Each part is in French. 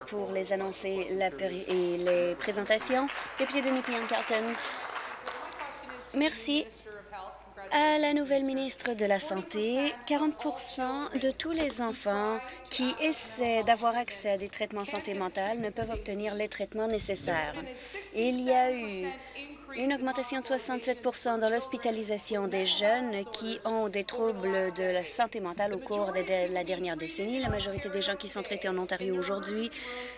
pour les annoncer et les présentations. Député de Nepean-Carleton. Merci. À la nouvelle ministre de la Santé, 40 de tous les enfants qui essaient d'avoir accès à des traitements santé mentale ne peuvent obtenir les traitements nécessaires. Il y a eu une augmentation de 67 dans l'hospitalisation des jeunes qui ont des troubles de la santé mentale au cours de la dernière décennie. La majorité des gens qui sont traités en Ontario aujourd'hui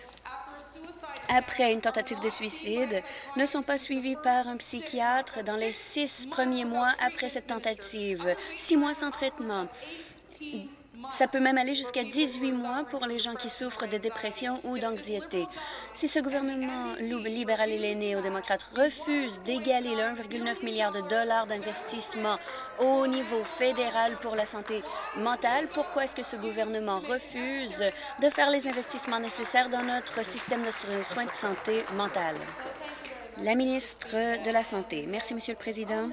après une tentative de suicide ne sont pas suivis par un psychiatre dans les 6 premiers mois après cette tentative. 6 mois sans traitement. Ça peut même aller jusqu'à 18 mois pour les gens qui souffrent de dépression ou d'anxiété. Si ce gouvernement libéral et les néo-démocrates refusent d'égaler le 1,9 milliard de dollars d'investissement au niveau fédéral pour la santé mentale, pourquoi est-ce que ce gouvernement refuse de faire les investissements nécessaires dans notre système de soins de santé mentale? La ministre de la Santé. Merci, Monsieur le Président.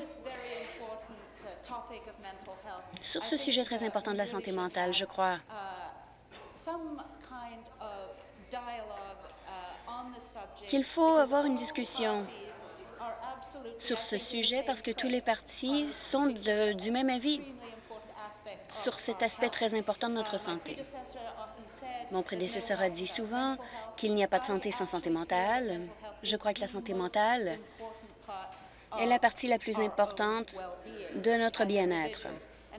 Sur ce sujet très important de la santé mentale, je crois qu'il faut avoir une discussion sur ce sujet parce que tous les partis sont du même avis sur cet aspect très important de notre santé. Mon prédécesseur a dit souvent qu'il n'y a pas de santé sans santé mentale. Je crois que la santé mentale est la partie la plus importante de notre bien-être.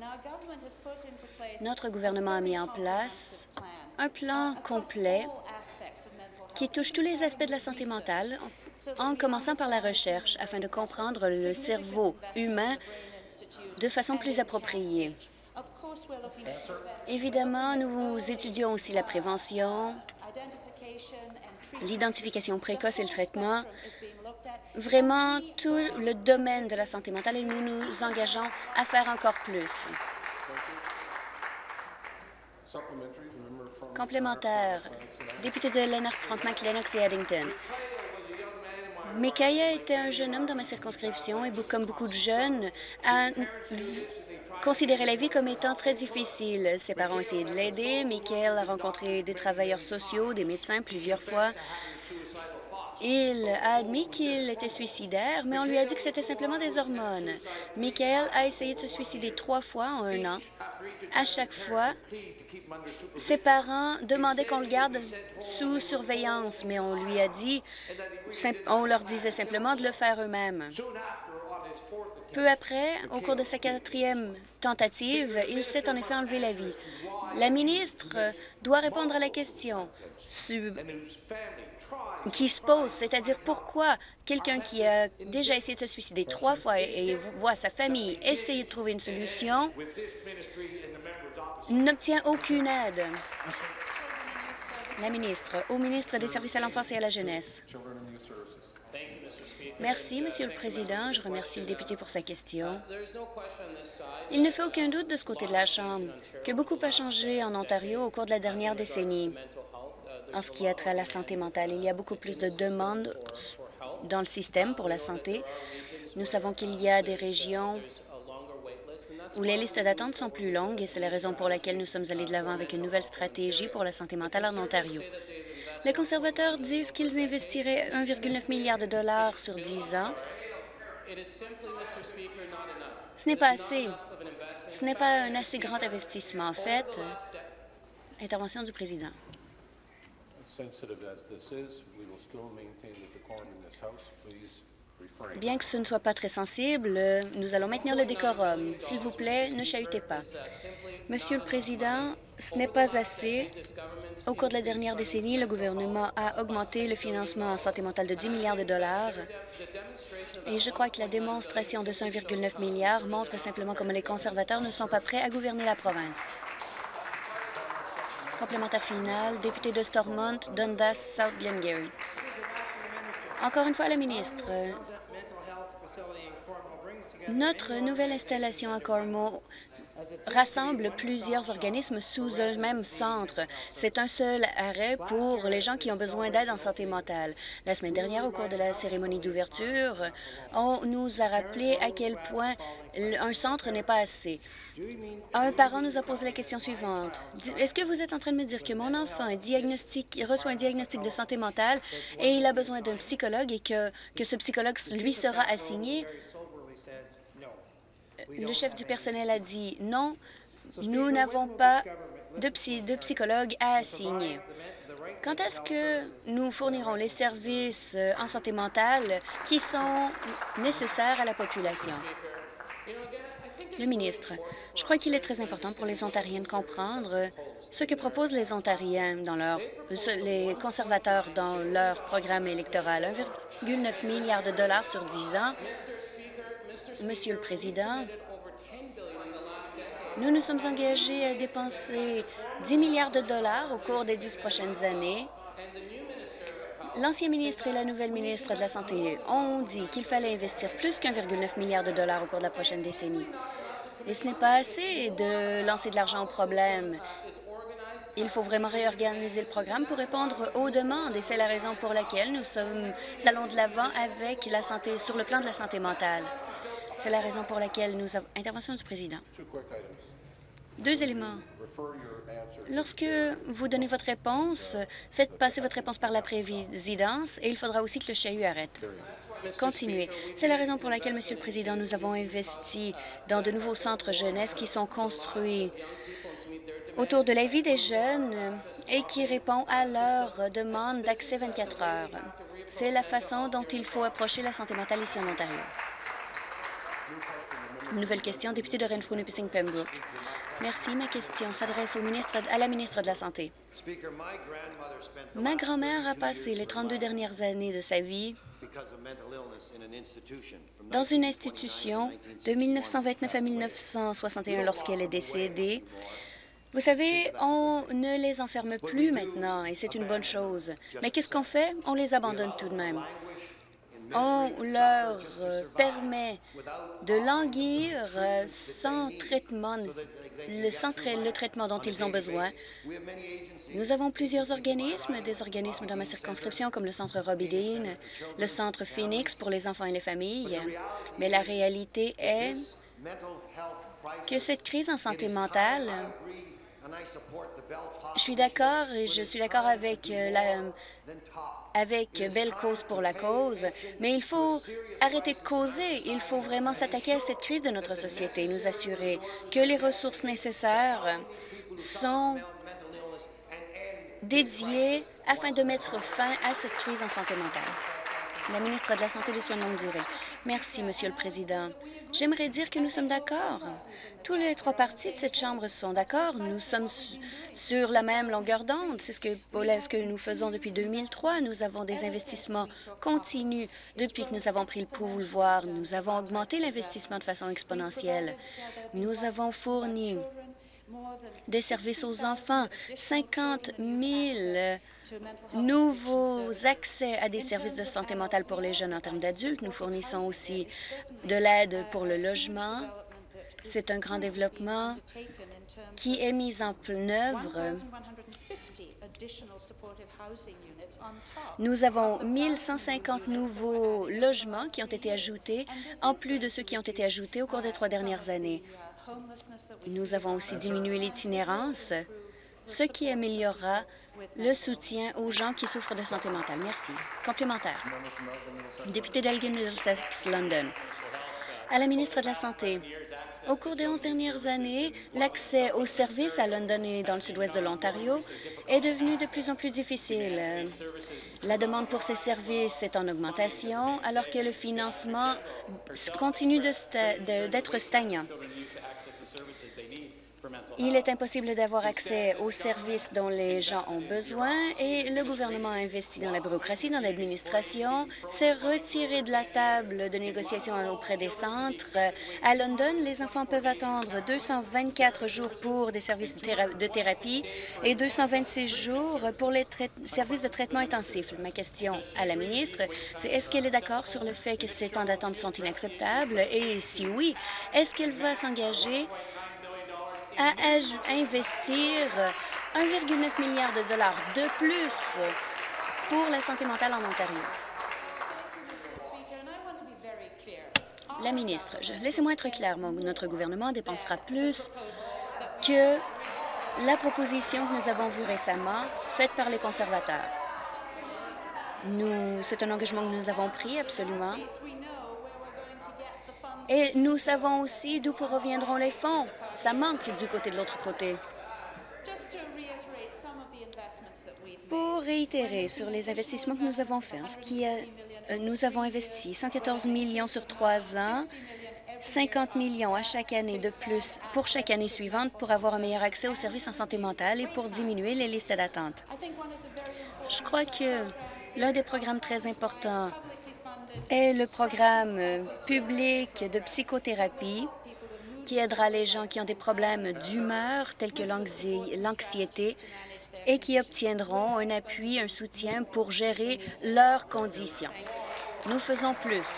Notre gouvernement a mis en place un plan complet qui touche tous les aspects de la santé mentale, en commençant par la recherche, afin de comprendre le cerveau humain de façon plus appropriée. Évidemment, nous étudions aussi la prévention, l'identification précoce et le traitement. Vraiment, tout le domaine de la santé mentale et nous nous engageons à faire encore plus. Complémentaire, député de Lanark-Frontenac, Lennox et Addington. Micaiah était un jeune homme dans ma circonscription et, comme beaucoup de jeunes, a considéré la vie comme étant très difficile. Ses parents ont essayé de l'aider. Micaiah a rencontré des travailleurs sociaux, des médecins plusieurs fois. Il a admis qu'il était suicidaire, mais on lui a dit que c'était simplement des hormones. Michael a essayé de se suicider 3 fois en 1 an. À chaque fois, ses parents demandaient qu'on le garde sous surveillance, mais on lui a dit, on leur disait simplement de le faire eux-mêmes. Peu après, au cours de sa 4e tentative, il s'est en effet enlevé la vie. La ministre doit répondre à la question qui se pose, c'est-à-dire pourquoi quelqu'un qui a déjà essayé de se suicider 3 fois et voit sa famille essayer de trouver une solution n'obtient aucune aide. La ministre, au ministre des Services à l'enfance et à la jeunesse. Merci, Monsieur le Président. Je remercie le député pour sa question. Il ne fait aucun doute de ce côté de la Chambre que beaucoup a changé en Ontario au cours de la dernière décennie. En ce qui a trait à la santé mentale, il y a beaucoup plus de demandes dans le système pour la santé. Nous savons qu'il y a des régions où les listes d'attente sont plus longues et c'est la raison pour laquelle nous sommes allés de l'avant avec une nouvelle stratégie pour la santé mentale en Ontario. Les conservateurs disent qu'ils investiraient 1,9 milliard de dollars sur 10 ans. Ce n'est pas assez. Ce n'est pas un assez grand investissement. En fait, intervention du président. Bien que ce ne soit pas très sensible, nous allons maintenir le décorum. S'il vous plaît, ne chahutez pas. Monsieur le Président, ce n'est pas assez. Au cours de la dernière décennie, le gouvernement a augmenté le financement en santé mentale de 10 milliards de dollars. Et je crois que la démonstration de ce 1,9 milliard montre simplement comment les conservateurs ne sont pas prêts à gouverner la province. Complémentaire final, député de Stormont, Dundas, South Glengarry. Encore une fois, la ministre. Notre nouvelle installation à Cormeau rassemble plusieurs organismes sous un même centre. C'est un seul arrêt pour les gens qui ont besoin d'aide en santé mentale. La semaine dernière, au cours de la cérémonie d'ouverture, on nous a rappelé à quel point un centre n'est pas assez. Un parent nous a posé la question suivante. Est-ce que vous êtes en train de me dire que mon enfant reçoit un diagnostic de santé mentale et il a besoin d'un psychologue et que ce psychologue lui sera assigné? Le chef du personnel a dit non, nous n'avons pas de psychologue à assigner. Quand est-ce que nous fournirons les services en santé mentale qui sont nécessaires à la population? Le ministre, je crois qu'il est très important pour les Ontariens de comprendre ce que proposent les Ontariens les conservateurs dans leur programme électoral. 1,9 milliard de dollars sur 10 ans. Monsieur le Président, nous nous sommes engagés à dépenser 10 milliards de dollars au cours des 10 prochaines années. L'ancien ministre et la nouvelle ministre de la Santé ont dit qu'il fallait investir plus qu'1,9 milliard de dollars au cours de la prochaine décennie. Et ce n'est pas assez de lancer de l'argent au problème. Il faut vraiment réorganiser le programme pour répondre aux demandes et c'est la raison pour laquelle nous allons de l'avant avec la santé, sur le plan de la santé mentale. C'est la raison pour laquelle nous avons... Intervention du président. 2 éléments. Lorsque vous donnez votre réponse, faites passer votre réponse par la présidence et il faudra aussi que le chahut arrête. Continuez. C'est la raison pour laquelle, Monsieur le Président, nous avons investi dans de nouveaux centres jeunesse qui sont construits autour de la vie des jeunes et qui répond à leur demande d'accès 24 heures. C'est la façon dont il faut approcher la santé mentale ici en Ontario. Une nouvelle question, député de Renfrew-Nipissing-Pembroke. Merci. Ma question s'adresse à la ministre de la Santé. Ma grand-mère a passé les 32 dernières années de sa vie dans une institution de 1929 à 1961 lorsqu'elle est décédée. Vous savez, on ne les enferme plus maintenant et c'est une bonne chose. Mais qu'est-ce qu'on fait? On les abandonne tout de même. On leur permet de languir sans le traitement dont ils ont besoin. Nous avons plusieurs organismes, des organismes dans ma circonscription comme le Centre Robbie Dean, le Centre Phoenix pour les enfants et les familles. Mais la réalité est que cette crise en santé mentale, je suis d'accord et je suis d'accord avec Belle Cause pour la cause, mais il faut arrêter de causer. Il faut vraiment s'attaquer à cette crise de notre société et nous assurer que les ressources nécessaires sont dédiées afin de mettre fin à cette crise en santé mentale. La ministre de la Santé et des Soins de longue durée. Merci, Monsieur le Président. J'aimerais dire que nous sommes d'accord. Tous les 3 partis de cette Chambre sont d'accord. Nous sommes sur la même longueur d'onde. C'est ce que nous faisons depuis 2003. Nous avons des investissements continus depuis que nous avons pris le pouvoir. Nous avons augmenté l'investissement de façon exponentielle. Nous avons fourni des services aux enfants, 50 000 nouveaux accès à des services de santé mentale pour les jeunes en termes d'adultes. Nous fournissons aussi de l'aide pour le logement. C'est un grand développement qui est mis en œuvre. Nous avons 1150 nouveaux logements qui ont été ajoutés, en plus de ceux qui ont été ajoutés au cours des 3 dernières années. Nous avons aussi diminué l'itinérance, ce qui améliorera le soutien aux gens qui souffrent de santé mentale. Merci. Complémentaire. Député d'Elgin Middlesex, London. À la ministre de la Santé. Au cours des 11 dernières années, l'accès aux services à London et dans le sud-ouest de l'Ontario est devenu de plus en plus difficile. La demande pour ces services est en augmentation, alors que le financement continue d'être stagnant. Il est impossible d'avoir accès aux services dont les gens ont besoin et le gouvernement a investi dans la bureaucratie, dans l'administration, s'est retiré de la table de négociation auprès des centres. À London, les enfants peuvent attendre 224 jours pour des services de thérapie et 226 jours pour les services de traitement intensif. Ma question à la ministre, c'est est-ce qu'elle est d'accord sur le fait que ces temps d'attente sont inacceptables et si oui, est-ce qu'elle va s'engager à investir 1,9 milliard de dollars de plus pour la santé mentale en Ontario? La ministre, laissez-moi être claire, notre gouvernement dépensera plus que la proposition que nous avons vue récemment, faite par les conservateurs. C'est un engagement que nous avons pris, absolument. Et nous savons aussi d'où reviendront les fonds. Ça manque du côté de l'autre côté. Pour réitérer sur les investissements que nous avons faits, nous avons investi 114 millions sur 3 ans, 50 millions à chaque année de plus pour chaque année suivante pour avoir un meilleur accès aux services en santé mentale et pour diminuer les listes d'attente. Je crois que l'un des programmes très importants est le programme public de psychothérapie qui aidera les gens qui ont des problèmes d'humeur tels que l'anxiété et qui obtiendront un appui, un soutien pour gérer leurs conditions. Nous faisons plus.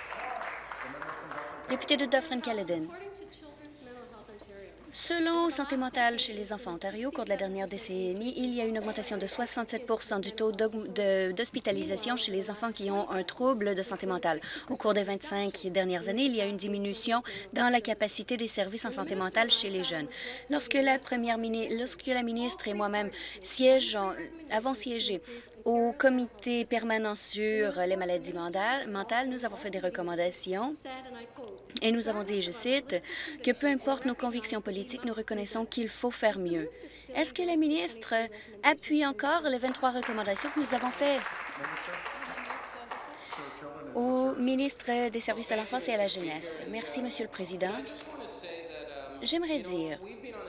Député de Dufferin-Caledon. Selon Santé mentale chez les enfants Ontario, au cours de la dernière décennie, il y a une augmentation de 67 du taux d'hospitalisation chez les enfants qui ont un trouble de santé mentale. Au cours des 25 dernières années, il y a une diminution dans la capacité des services en santé mentale chez les jeunes. Lorsque la ministre et moi-même avons siégé au comité permanent sur les maladies mentales, nous avons fait des recommandations et nous avons dit, et je cite, que peu importe nos convictions politiques, nous reconnaissons qu'il faut faire mieux. Est-ce que la ministre appuie encore les 23 recommandations que nous avons faites? Au ministre des Services à l'enfance et à la jeunesse. Merci, Monsieur le Président. J'aimerais dire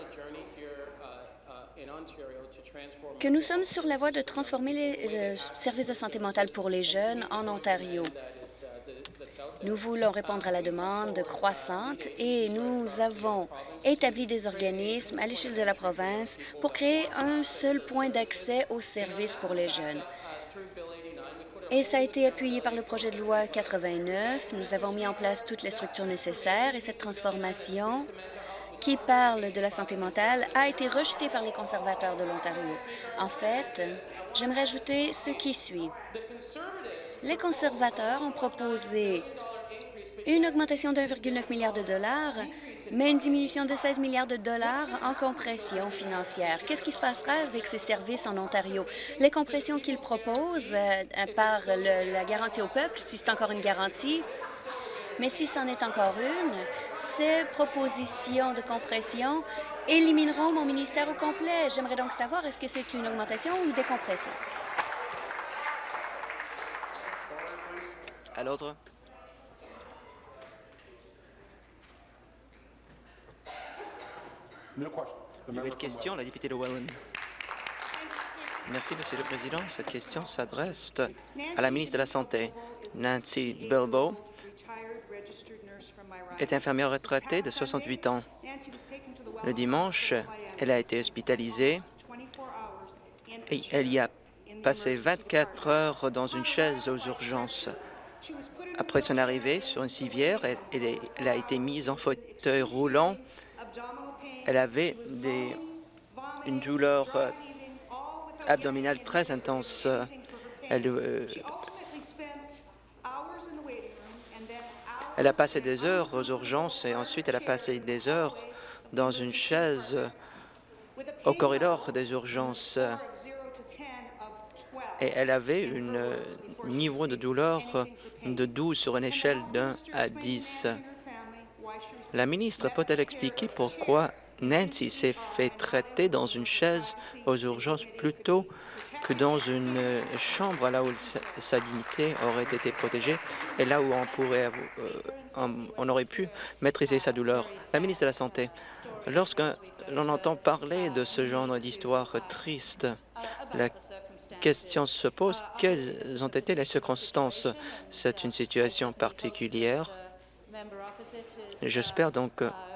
que nous sommes sur la voie de transformer les services de santé mentale pour les jeunes en Ontario. Nous voulons répondre à la demande croissante et nous avons établi des organismes à l'échelle de la province pour créer un seul point d'accès aux services pour les jeunes. Et ça a été appuyé par le projet de loi 89. Nous avons mis en place toutes les structures nécessaires et cette transformation qui parle de la santé mentale a été rejetée par les conservateurs de l'Ontario. En fait, j'aimerais ajouter ce qui suit. Les conservateurs ont proposé une augmentation de 1,9 milliard de dollars, mais une diminution de 16 milliards de dollars en compression financière. Qu'est-ce qui se passera avec ces services en Ontario? Les compressions qu'ils proposent par la garantie au peuple, si c'est encore une garantie, mais si c'en est encore une, ces propositions de compression élimineront mon ministère au complet. J'aimerais donc savoir, est-ce que c'est une augmentation ou une décompression? À l'ordre. Nouvelle question, la députée de Welland. Merci, Monsieur le Président. Cette question s'adresse à la ministre de la Santé. Nancy Bilbo est infirmière retraitée de 68 ans. Le dimanche, elle a été hospitalisée et elle y a passé 24 heures dans une chaise aux urgences. Après son arrivée sur une civière, elle a été mise en fauteuil roulant. Elle avait une douleur abdominale très intense. Elle a passé des heures aux urgences et ensuite elle a passé des heures dans une chaise au corridor des urgences. Et elle avait un niveau de douleur de 12 sur une échelle d'1 à 10. La ministre peut-elle expliquer pourquoi Nancy s'est fait traiter dans une chaise aux urgences plutôt que dans une chambre là où sa dignité aurait été protégée et là où on aurait pu maîtriser sa douleur. La ministre de la Santé, lorsque l'on entend parler de ce genre d'histoire triste, la question se pose, quelles ont été les circonstances? C'est une situation particulière. J'espère donc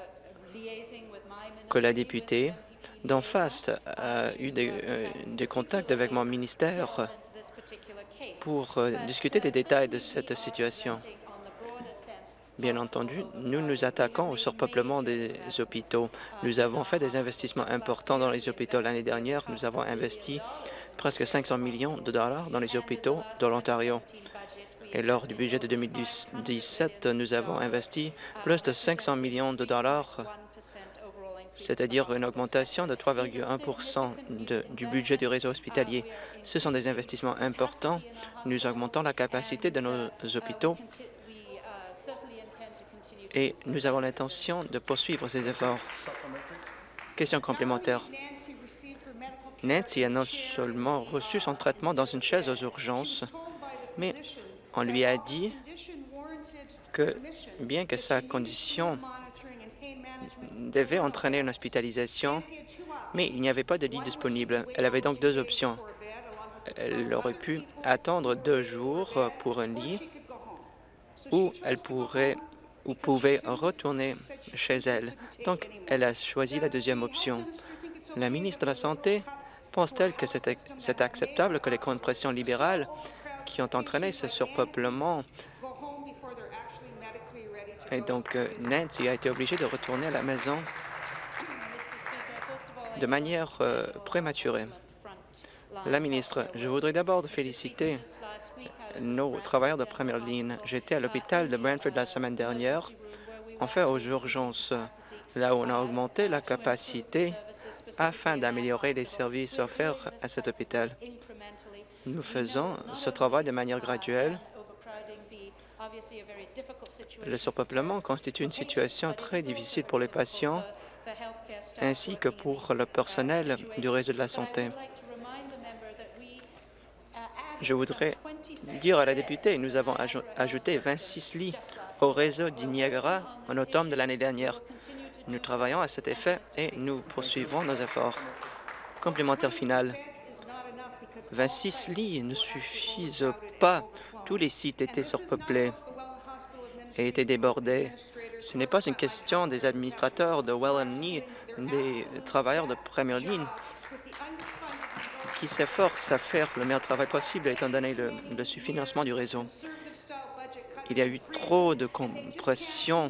que la députée d'en face a eu des contacts avec mon ministère pour discuter des détails de cette situation. Bien entendu, nous nous attaquons au surpeuplement des hôpitaux. Nous avons fait des investissements importants dans les hôpitaux l'année dernière. Nous avons investi presque 500 millions de dollars dans les hôpitaux de l'Ontario. Et lors du budget de 2017, nous avons investi plus de 500 millions de dollars, c'est-à-dire une augmentation de 3,1 du budget du réseau hospitalier. Ce sont des investissements importants. Nous augmentons la capacité de nos hôpitaux et nous avons l'intention de poursuivre ces efforts. Question complémentaire. Nancy a non seulement reçu son traitement dans une chaise aux urgences, mais on lui a dit que, bien que sa condition devait entraîner une hospitalisation, mais il n'y avait pas de lit disponible. Elle avait donc deux options. Elle aurait pu attendre 2 jours pour un lit ou elle pouvait retourner chez elle. Donc, elle a choisi la deuxième option. La ministre de la Santé pense-t-elle que c'est acceptable que les compressions libérales qui ont entraîné ce surpeuplement et donc Nancy a été obligée de retourner à la maison de manière prématurée. La ministre, je voudrais d'abord féliciter nos travailleurs de première ligne. J'étais à l'hôpital de Brantford la semaine dernière, en fait aux urgences, là où on a augmenté la capacité afin d'améliorer les services offerts à cet hôpital. Nous faisons ce travail de manière graduelle. Le surpeuplement constitue une situation très difficile pour les patients ainsi que pour le personnel du réseau de la santé. Je voudrais dire à la députée, nous avons ajouté 26 lits au réseau du Niagara en automne de l'année dernière. Nous travaillons à cet effet et nous poursuivrons nos efforts. Complémentaire final. 26 lits ne suffisent pas. Tous les sites étaient surpeuplés et étaient débordés. Ce n'est pas une question des administrateurs de Welland ni des travailleurs de première ligne qui s'efforcent à faire le meilleur travail possible étant donné le sous-financement du réseau. Il y a eu trop de compression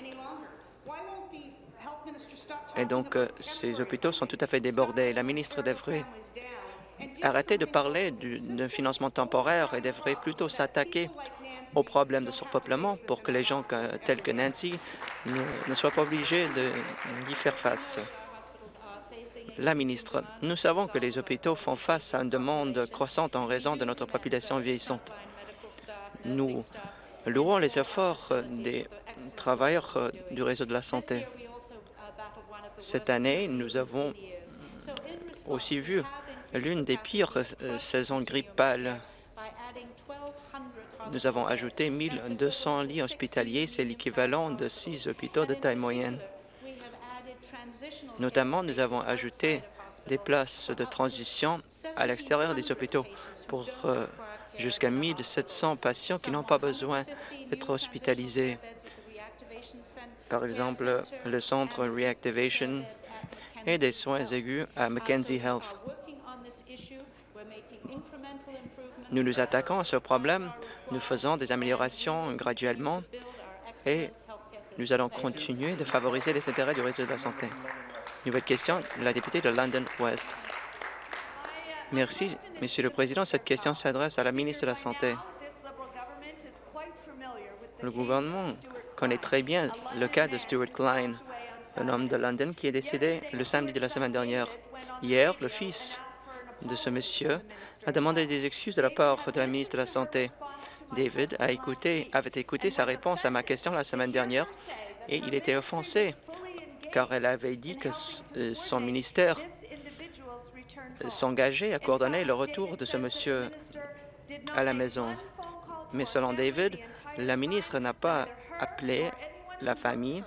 et donc ces hôpitaux sont tout à fait débordés. La ministre devrait arrêter de parler d'un financement temporaire et devrait plutôt s'attaquer aux problèmes de surpeuplement pour que les gens tels que Nancy ne soient pas obligés d'y faire face. La ministre, nous savons que les hôpitaux font face à une demande croissante en raison de notre population vieillissante. Nous louons les efforts des travailleurs du réseau de la santé. Cette année, nous avons aussi vu l'une des pires saisons grippales. Nous avons ajouté 1 200 lits hospitaliers, c'est l'équivalent de 6 hôpitaux de taille moyenne. Notamment, nous avons ajouté des places de transition à l'extérieur des hôpitaux pour jusqu'à 1 700 patients qui n'ont pas besoin d'être hospitalisés. Par exemple, le centre Reactivation et des soins aigus à Mackenzie Health. Nous nous attaquons à ce problème, nous faisons des améliorations graduellement et nous allons continuer de favoriser les intérêts du réseau de la santé. Nouvelle question, la députée de London West. Merci, Monsieur le Président. Cette question s'adresse à la ministre de la Santé. Le gouvernement connaît très bien le cas de Stuart Klein, un homme de London qui est décédé le samedi de la semaine dernière. Hier, le fils de ce monsieur a demandé des excuses de la part de la ministre de la Santé. David avait écouté sa réponse à ma question la semaine dernière et il était offensé car elle avait dit que son ministère s'engageait à coordonner le retour de ce monsieur à la maison. Mais selon David, la ministre n'a pas appelé la famille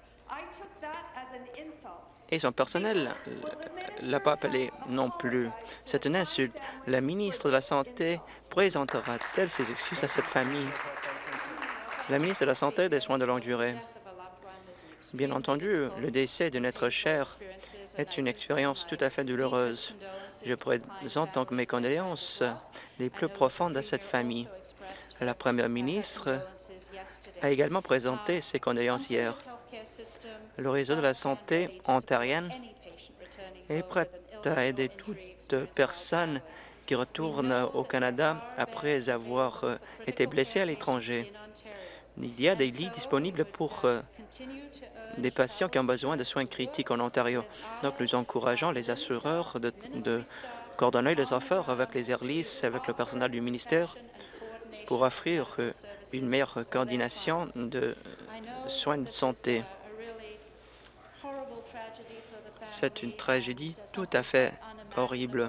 et son personnel ne l'a pas appelé non plus. C'est une insulte. La ministre de la Santé présentera-t-elle ses excuses à cette famille? La ministre de la Santé et des Soins de longue durée. Bien entendu, le décès d'un être cher est une expérience tout à fait douloureuse. Je présente donc mes condoléances les plus profondes à cette famille. La première ministre a également présenté ses condoléances hier. Le réseau de la santé ontarienne est prêt à aider toute personne qui retourne au Canada après avoir été blessée à l'étranger. Il y a des lits disponibles pour des patients qui ont besoin de soins critiques en Ontario. Donc, nous encourageons les assureurs de coordonner les affaires avec les Airlis, avec le personnel du ministère, pour offrir une meilleure coordination de soins de santé. C'est une tragédie tout à fait horrible.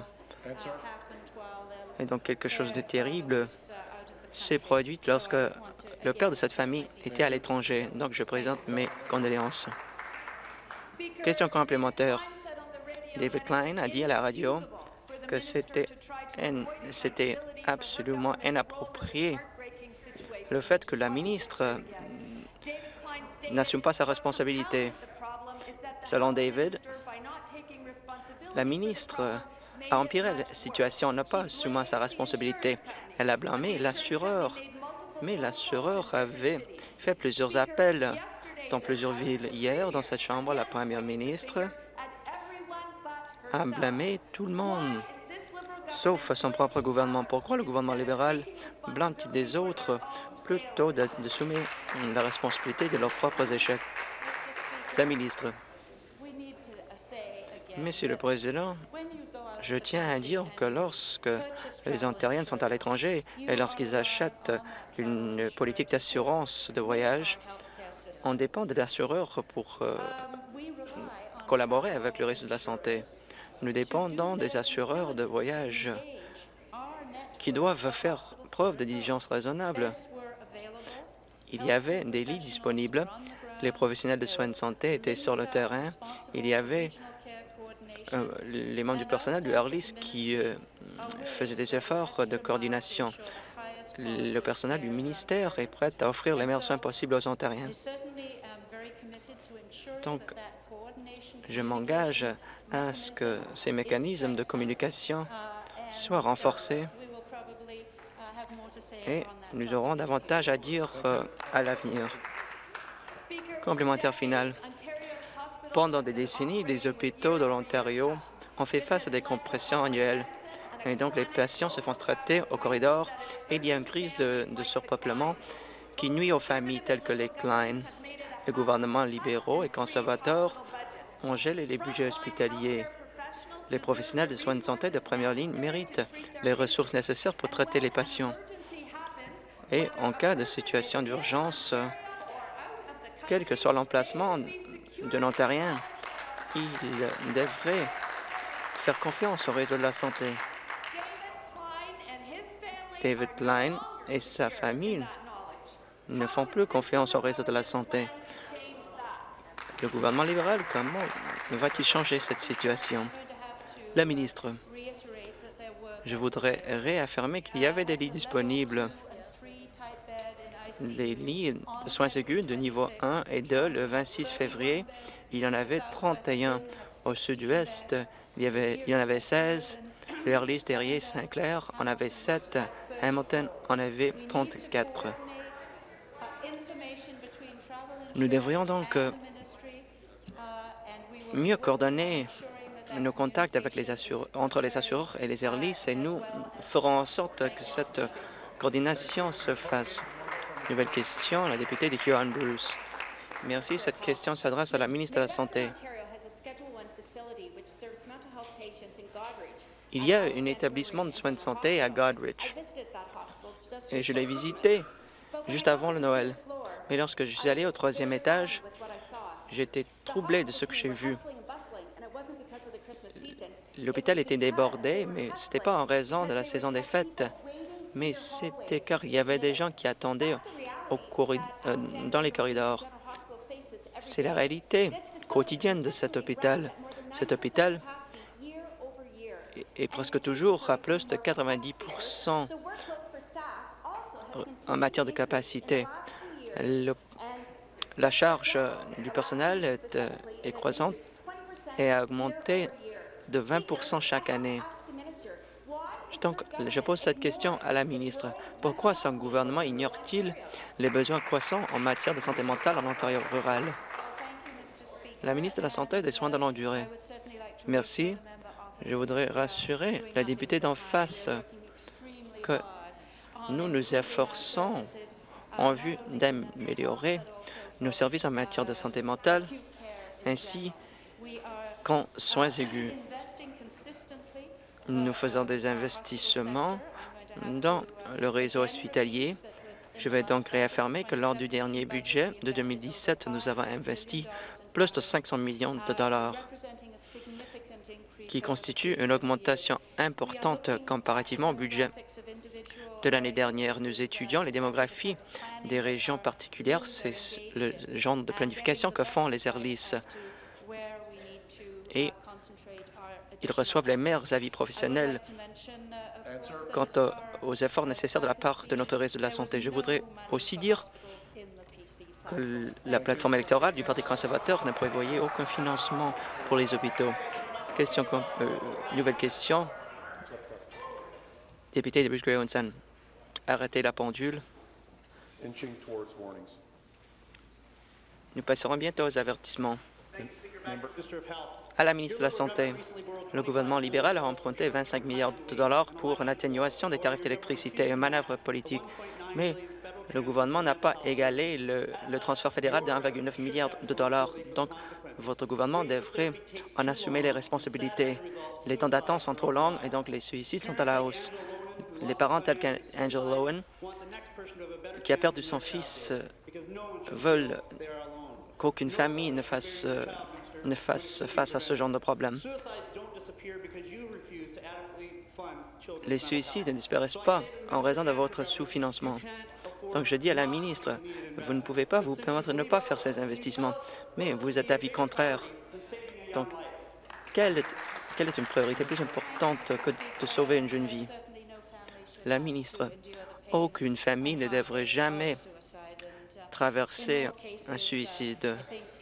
Et donc, quelque chose de terrible s'est produit lorsque le père de cette famille était à l'étranger. Donc, je présente mes condoléances. Question complémentaire. David Klein a dit à la radio que c'était absolument inapproprié le fait que la ministre n'assume pas sa responsabilité. Selon David, la ministre a empiré la situation, n'a pas assumé sa responsabilité. Elle a blâmé l'assureur, mais l'assureur avait fait plusieurs appels dans plusieurs villes. Hier, dans cette chambre, la première ministre a blâmé tout le monde, sauf son propre gouvernement. Pourquoi le gouvernement libéral blâme-t-il des autres plutôt d'assumer la responsabilité de leurs propres échecs? La ministre. Monsieur le Président, je tiens à dire que lorsque les Ontariens sont à l'étranger et lorsqu'ils achètent une politique d'assurance de voyage, on dépend de l'assureur pour collaborer avec le réseau de la santé. Nous dépendons des assureurs de voyage qui doivent faire preuve de diligence raisonnable. Il y avait des lits disponibles. Les professionnels de soins de santé étaient sur le terrain. Il y avait les membres du personnel du Airlis qui faisaient des efforts de coordination. Le personnel du ministère est prêt à offrir les meilleurs soins possibles aux Ontariens. Donc, je m'engage à ce que ces mécanismes de communication soient renforcés et nous aurons davantage à dire à l'avenir. Complémentaire final. Pendant des décennies, les hôpitaux de l'Ontario ont fait face à des compressions annuelles. Et donc, les patients se font traiter au corridor et il y a une crise de surpeuplement qui nuit aux familles telles que les Klein. Les gouvernements libéraux et conservateurs ont gelé les budgets hospitaliers. Les professionnels de soins de santé de première ligne méritent les ressources nécessaires pour traiter les patients. Et en cas de situation d'urgence, quel que soit l'emplacement d'un Ontarien, il devrait faire confiance au réseau de la santé. David Klein et sa famille ne font plus confiance au réseau de la santé. Le gouvernement libéral, comment va-t-il changer cette situation? La ministre, je voudrais réaffirmer qu'il y avait des lits disponibles. Les lits de soins aigus de niveau 1 et 2, le 26 février, il y en avait 31. Au sud-ouest, il y en avait 16. Le Airlis, Terrier, Saint-Clair en avait 7. Hamilton en avait 34. Nous devrions donc mieux coordonner nos contacts avec entre les assureurs et les Airlis et nous ferons en sorte que cette coordination se fasse. Nouvelle question, la députée de Huron-Bruce. Merci. Cette question s'adresse à la ministre de la Santé. Il y a un établissement de soins de santé à Goderich et je l'ai visité juste avant le Noël. Mais lorsque je suis allé au 3e étage, J'ai été troublé de ce que j'ai vu. L'hôpital était débordé, mais ce n'était pas en raison de la saison des fêtes, mais c'était car il y avait des gens qui attendaient dans les corridors. C'est la réalité quotidienne de cet hôpital. Cet hôpital est presque toujours à plus de 90 en matière de capacité. La charge du personnel est croissante et a augmenté de 20 chaque année. Donc, je pose cette question à la ministre. Pourquoi son gouvernement ignore-t-il les besoins croissants en matière de santé mentale en Ontario rural? La ministre de la Santé et des Soins de longue durée. Merci. Je voudrais rassurer la députée d'en face que nous nous efforçons en vue d'améliorer nos services en matière de santé mentale ainsi qu'en soins aigus. Nous faisons des investissements dans le réseau hospitalier. Je vais donc réaffirmer que lors du dernier budget de 2017, nous avons investi plus de 500 millions de dollars, qui constitue une augmentation importante comparativement au budget de l'année dernière. Nous étudions les démographies des régions particulières. C'est le genre de planification que font les ERLIS. Et ils reçoivent les meilleurs avis professionnels quant aux efforts nécessaires de la part de notre réseau de la santé. Je voudrais aussi dire que la plateforme électorale du Parti conservateur ne prévoyait aucun financement pour les hôpitaux. Nouvelle question. Député de Bruce-Grey-Owenson. Arrêtez la pendule. Nous passerons bientôt aux avertissements. À la ministre de la Santé, le gouvernement libéral a emprunté 25 milliards de dollars pour une atténuation des tarifs d'électricité, une manœuvre politique. Mais le gouvernement n'a pas égalé le transfert fédéral de 1,9 milliard de dollars. Donc, votre gouvernement devrait en assumer les responsabilités. Les temps d'attente sont trop longs et donc les suicides sont à la hausse. Les parents tels qu'Angela Lowen, qui a perdu son fils, veulent qu'aucune famille ne fasse face à ce genre de problème. Les suicides ne disparaissent pas en raison de votre sous-financement. Donc, je dis à la ministre, vous ne pouvez pas vous permettre de ne pas faire ces investissements, mais vous êtes d'avis contraire. Donc, quelle est une priorité plus importante que de sauver une jeune vie? La ministre, aucune famille ne devrait jamais traverser un suicide.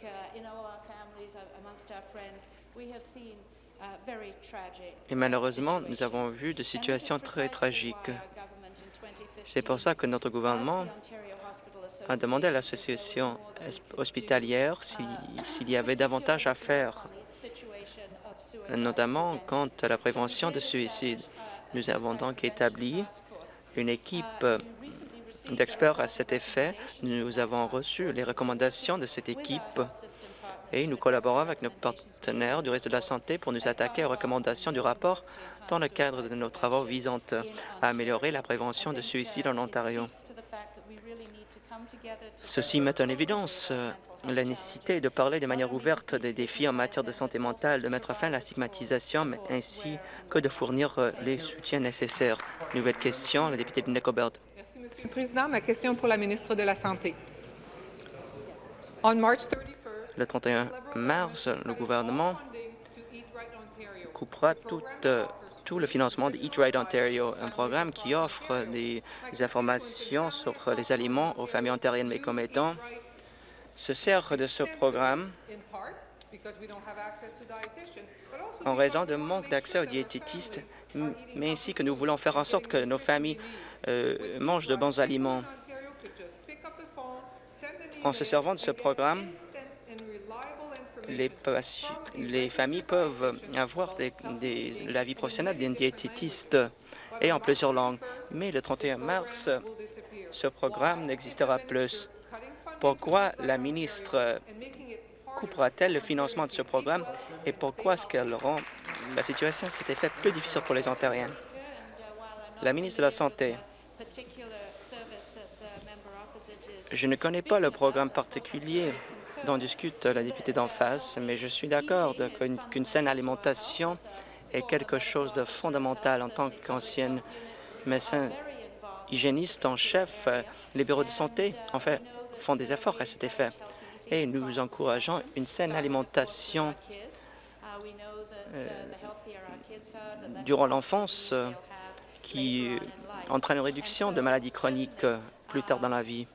Et malheureusement, nous avons vu des situations très tragiques. C'est pour ça que notre gouvernement a demandé à l'association hospitalière s'il y avait davantage à faire, notamment quant à la prévention de suicide. Nous avons donc établi une équipe d'experts à cet effet. Nous avons reçu les recommandations de cette équipe et nous collaborons avec nos partenaires du reste de la santé pour nous attaquer aux recommandations du rapport dans le cadre de nos travaux visant à améliorer la prévention de suicide en Ontario. Ceci met en évidence la nécessité de parler de manière ouverte des défis en matière de santé mentale, de mettre fin à la stigmatisation, ainsi que de fournir les soutiens nécessaires. Nouvelle question, la députée de Nicobelt. Merci, Monsieur le Président. Ma question pour la ministre de la Santé. Le 31 mars, le gouvernement coupera tout le financement de Eat Right Ontario, un programme qui offre des informations sur les aliments aux familles ontariennes mécommettants. Se sert de ce programme en raison de manque d'accès aux diététistes, mais ainsi que nous voulons faire en sorte que nos familles mangent de bons aliments. En se servant de ce programme, les familles peuvent avoir l'avis professionnel d'un diététiste et en plusieurs langues. Mais le 31 mars, ce programme n'existera plus. Pourquoi la ministre coupera-t-elle le financement de ce programme et pourquoi est-ce qu'elle rend la situation cet effet plus difficile pour les Ontariens? La ministre de la Santé. Je ne connais pas le programme particulier dont discute la députée d'en face, mais je suis d'accord qu'une saine alimentation est quelque chose de fondamental. En tant qu'ancienne médecin hygiéniste en chef, les bureaux de santé, en fait, font des efforts à cet effet. Et nous encourageons une saine alimentation durant l'enfance qui entraîne une réduction de maladies chroniques plus tard dans la vie.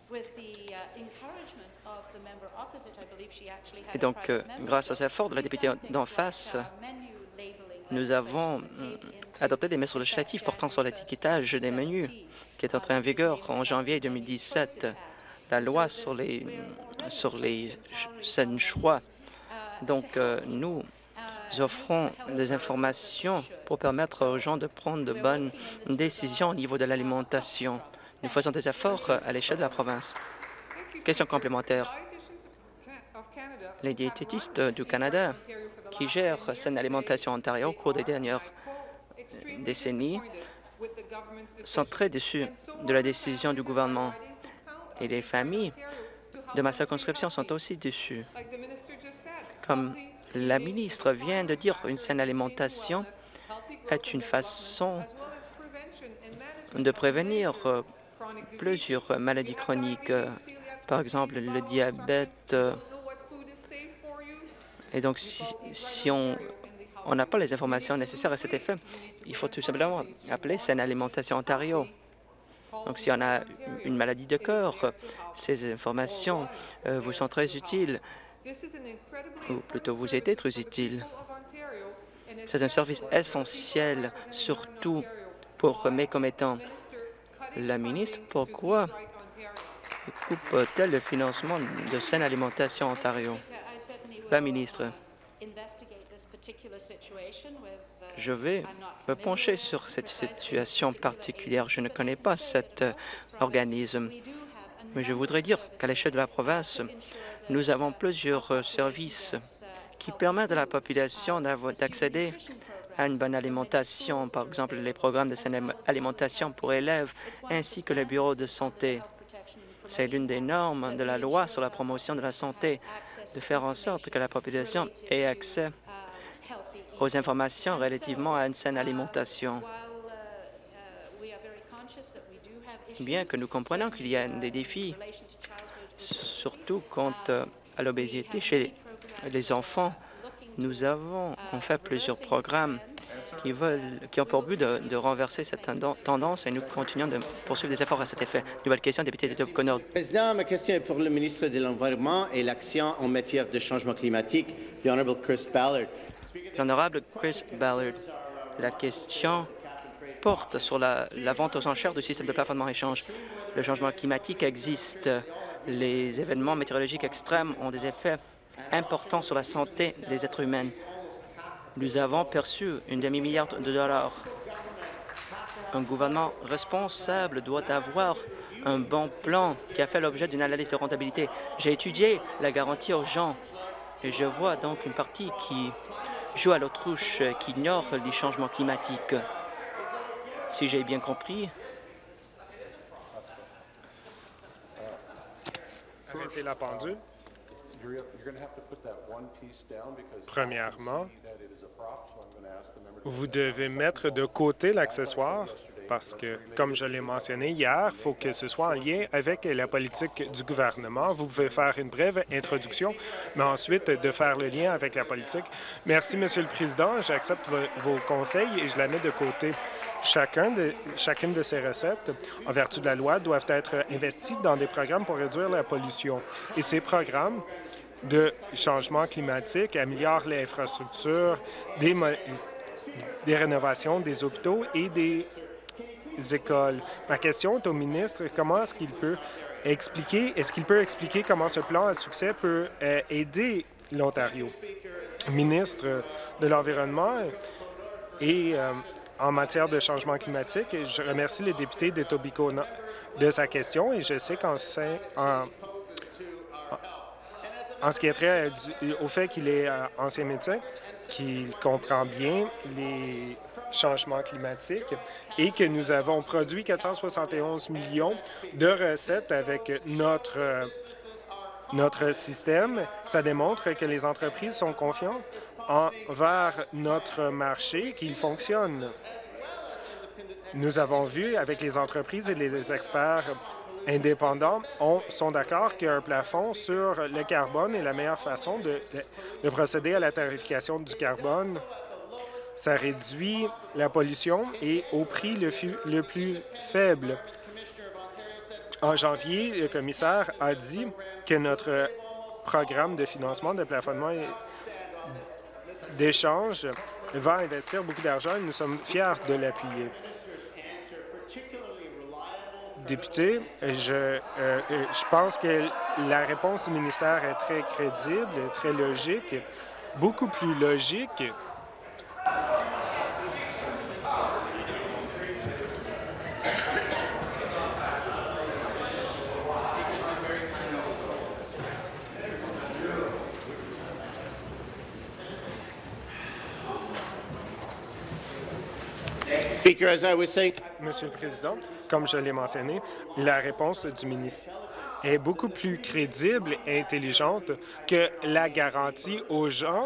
Et donc, grâce aux efforts de la députée d'en face, nous avons adopté des mesures législatives portant sur l'étiquetage des menus, qui est entré en vigueur en janvier 2017. La loi sur les sains choix. Donc, nous offrons des informations pour permettre aux gens de prendre de bonnes décisions au niveau de l'alimentation. Nous faisons des efforts à l'échelle de la province. Question complémentaire. Les diététistes du Canada qui gèrent Saine Alimentation Ontario au cours des dernières décennies sont très déçus de la décision du gouvernement. Et les familles de ma circonscription sont aussi déçues. Comme la ministre vient de dire, une saine alimentation est une façon de prévenir plusieurs maladies chroniques, par exemple le diabète. Et donc, si on n'a pas les informations nécessaires à cet effet, il faut tout simplement appeler Saine Alimentation Ontario. Donc, si on a une maladie de cœur, ces informations vous sont très utiles, ou plutôt vous étaient très utiles. C'est un service essentiel, surtout pour mes commettants. La ministre, pourquoi coupe-t-elle le financement de Saine Alimentation Ontario? La ministre, je vais me pencher sur cette situation particulière. Je ne connais pas cet organisme, mais je voudrais dire qu'à l'échelle de la province, nous avons plusieurs services qui permettent à la population d'accéder à une bonne alimentation, par exemple les programmes de saine alimentation pour élèves ainsi que les bureaux de santé. C'est l'une des normes de la loi sur la promotion de la santé, de faire en sorte que la population ait accès aux informations relativement à une saine alimentation. Bien que nous comprenions qu'il y a des défis, surtout quant à l'obésité chez les enfants, nous avons en fait plusieurs programmes qui ont pour but de renverser cette tendance et nous continuons de poursuivre des efforts à cet effet. Nouvelle question, député de Connor. Président, ma question est pour le ministre de l'Environnement et l'Action en matière de changement climatique, l'honorable Chris Ballard. L'honorable Chris Ballard, la question porte sur la vente aux enchères du système de plafonnement échange. Le changement climatique existe. Les événements météorologiques extrêmes ont des effets importants sur la santé des êtres humains. Nous avons perçu une demi-milliard de dollars. Un gouvernement responsable doit avoir un bon plan qui a fait l'objet d'une analyse de rentabilité. J'ai étudié la garantie aux gens et je vois donc une partie qui joue à l'autruche, qui ignore les changements climatiques. Si j'ai bien compris, arrêtez la pendule. Premièrement, vous devez mettre de côté l'accessoire parce que, comme je l'ai mentionné hier, il faut que ce soit en lien avec la politique du gouvernement. Vous pouvez faire une brève introduction, mais ensuite de faire le lien avec la politique. Merci, Monsieur le Président. J'accepte vos conseils et je la mets de côté. Chacune de ces recettes, en vertu de la loi, doivent être investies dans des programmes pour réduire la pollution. Et ces programmes de changement climatique améliorent l'infrastructure, des rénovations des hôpitaux et des écoles. Ma question est au ministre, comment est-ce qu'il peut expliquer, comment ce plan à succès peut aider l'Ontario? Ministre de l'Environnement et en matière de changement climatique, je remercie le député d'Etobicoke de sa question et je sais qu'en ce qui est trait au fait qu'il est ancien médecin, qu'il comprend bien les changements climatiques et que nous avons produit 471 millions de recettes avec notre Notre système, ça démontre que les entreprises sont confiantes envers notre marché, qu'il fonctionne. Nous avons vu avec les entreprises et les experts indépendants sont d'accord qu'un plafond sur le carbone est la meilleure façon de procéder à la tarification du carbone. Ça réduit la pollution et au prix le plus faible. En janvier, le commissaire a dit que notre programme de financement de plafonnement d'échange va investir beaucoup d'argent et nous sommes fiers de l'appuyer. Député, je pense que la réponse du ministère est très crédible, très logique, beaucoup plus logique Monsieur le Président, comme je l'ai mentionné, la réponse du ministre est beaucoup plus crédible et intelligente que la garantie aux gens.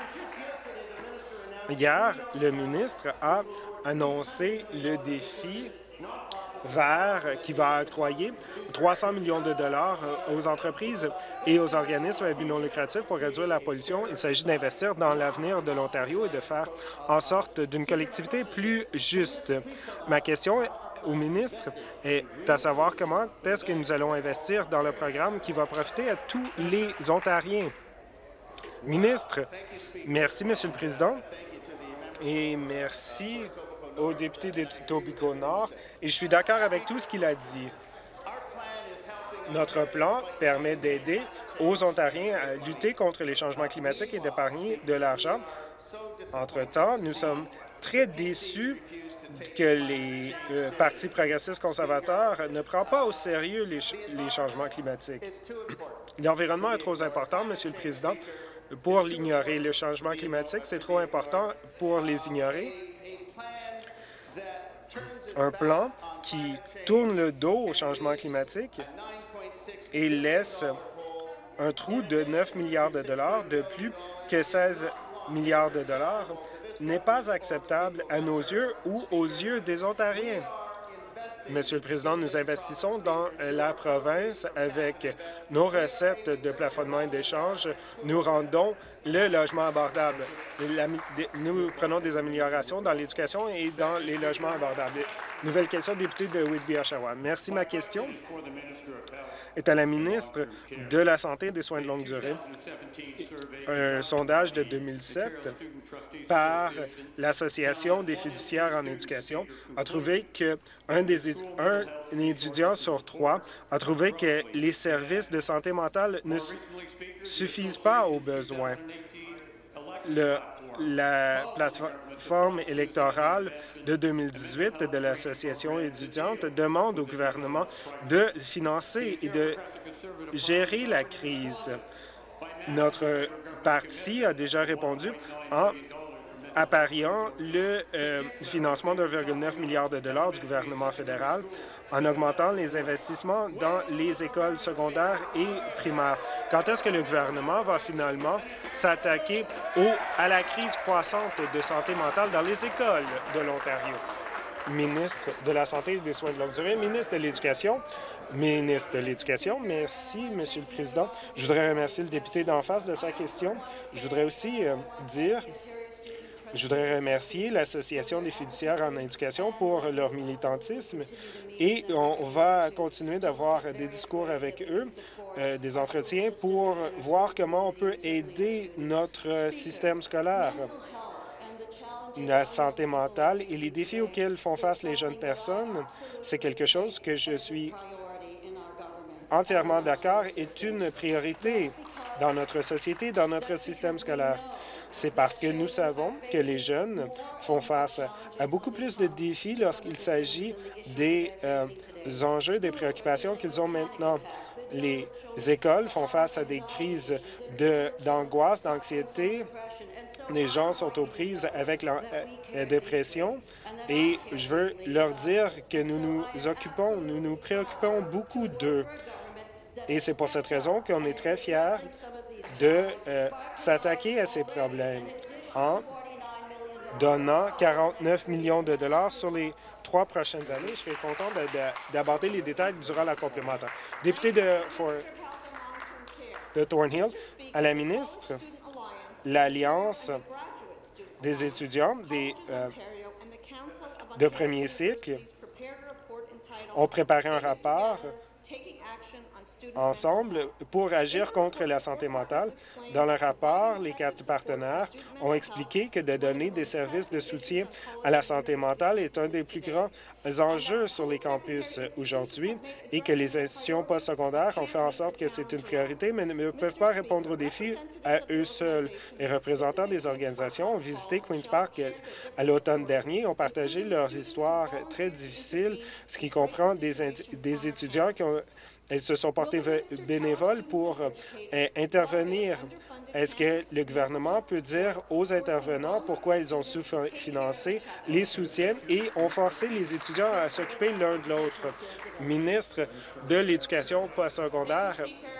Hier, le ministre a annoncé le défi vert qui va octroyer 300 millions de dollars aux entreprises et aux organismes à but non lucratif pour réduire la pollution. Il s'agit d'investir dans l'avenir de l'Ontario et de faire en sorte d'une collectivité plus juste. Ma question au ministre est à savoir comment est-ce que nous allons investir dans le programme qui va profiter à tous les Ontariens. Ministre, merci, Monsieur le Président, et merci au député d'Etobicoke-Nord, et je suis d'accord avec tout ce qu'il a dit. Notre plan permet d'aider aux Ontariens à lutter contre les changements climatiques et d'épargner de l'argent. Entre-temps, nous sommes très déçus que les partis progressistes conservateurs ne prennent pas au sérieux les changements climatiques. L'environnement est trop important, Monsieur le Président, pour l'ignorer. Le changement climatique, c'est trop important pour les ignorer. Un plan qui tourne le dos au changement climatique et laisse un trou de 9 milliards de dollars de plus que 16 milliards de dollars n'est pas acceptable à nos yeux ou aux yeux des Ontariens. Monsieur le Président, nous investissons dans la province avec nos recettes de plafonnement et d'échange. Nous rendons le logement abordable. Nous prenons des améliorations dans l'éducation et dans les logements abordables. Nouvelle question, député de Whitby-Oshawa. Merci. Ma question est à la ministre de la Santé et des soins de longue durée. Un sondage de 2007 par l'Association des fiduciaires en éducation a trouvé qu'un étudiant sur 3 a trouvé que les services de santé mentale ne suffisent pas aux besoins. La plateforme électorale de 2018 de l'Association étudiante demande au gouvernement de financer et de gérer la crise. Notre parti a déjà répondu en appariant le financement de 1,9 milliard de dollars du gouvernement fédéral en augmentant les investissements dans les écoles secondaires et primaires. Quand est-ce que le gouvernement va finalement s'attaquer à la crise croissante de santé mentale dans les écoles de l'Ontario? Ministre de la Santé et des soins de longue durée, ministre de l'Éducation. Ministre de l'Éducation, merci, Monsieur le Président. Je voudrais remercier le député d'en face de sa question. Je voudrais aussi je voudrais remercier l'Association des fiduciaires en éducation pour leur militantisme et on va continuer d'avoir des discours avec eux, des entretiens pour voir comment on peut aider notre système scolaire. La santé mentale et les défis auxquels font face les jeunes personnes, c'est quelque chose que je suis entièrement d'accord est une priorité dans notre société, dans notre système scolaire. C'est parce que nous savons que les jeunes font face à beaucoup plus de défis lorsqu'il s'agit des enjeux, des préoccupations qu'ils ont maintenant. Les écoles font face à des crises d'angoisse, d'anxiété. Les gens sont aux prises avec la dépression et je veux leur dire que nous nous préoccupons beaucoup d'eux. Et c'est pour cette raison qu'on est très fiers de s'attaquer à ces problèmes en donnant 49 millions de dollars sur les 3 prochaines années. Je serais content d'aborder les détails durant la complémentaire. Député de Thornhill, à la ministre, l'Alliance des étudiants de premier cycle ont préparé un rapport ensemble pour agir contre la santé mentale. Dans le rapport, les 4 partenaires ont expliqué que de donner des services de soutien à la santé mentale est un des plus grands enjeux sur les campus aujourd'hui et que les institutions postsecondaires ont fait en sorte que c'est une priorité, mais ne peuvent pas répondre aux défis à eux seuls. Les représentants des organisations ont visité Queen's Park à l'automne dernier et ont partagé leurs histoires très difficiles, ce qui comprend des étudiants qui se sont portés bénévoles pour intervenir. Est-ce que le gouvernement peut dire aux intervenants pourquoi ils ont sous-financé les soutiens et ont forcé les étudiants à s'occuper l'un de l'autre? Ministre de l'Éducation postsecondaire.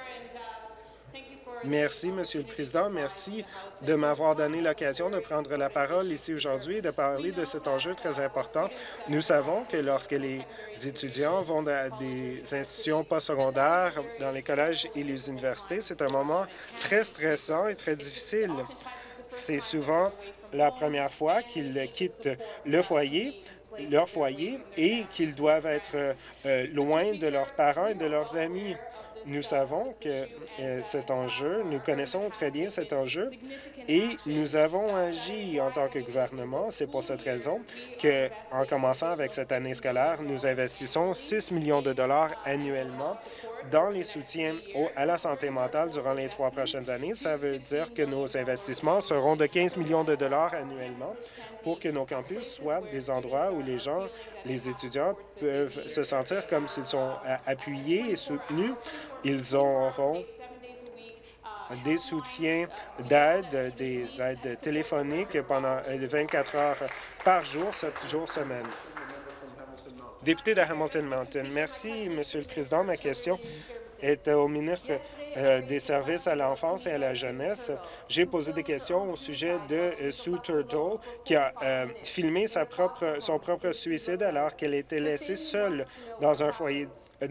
Merci, Monsieur le Président. Merci de m'avoir donné l'occasion de prendre la parole ici aujourd'hui et de parler de cet enjeu très important. Nous savons que lorsque les étudiants vont à des institutions postsecondaires, dans les collèges et les universités, c'est un moment très stressant et très difficile. C'est souvent la première fois qu'ils quittent leur foyer et qu'ils doivent être loin de leurs parents et de leurs amis. Nous savons que cet enjeu, nous connaissons très bien cet enjeu et nous avons agi en tant que gouvernement. C'est pour cette raison que, en commençant avec cette année scolaire, nous investissons 6 millions de dollars annuellement dans les soutiens à la santé mentale durant les 3 prochaines années. Ça veut dire que nos investissements seront de 15 millions de dollars annuellement pour que nos campus soient des endroits où les étudiants peuvent se sentir comme s'ils sont appuyés et soutenus. Ils auront des soutiens d'aide, des aides téléphoniques pendant 24 heures par jour, 7 jours semaine. Député de Hamilton Mountain. Merci, Monsieur le Président. Ma question est au ministre des Services à l'enfance et à la jeunesse. J'ai posé des questions au sujet de Sue Turtle, qui a filmé son propre suicide alors qu'elle était laissée seule dans un foyer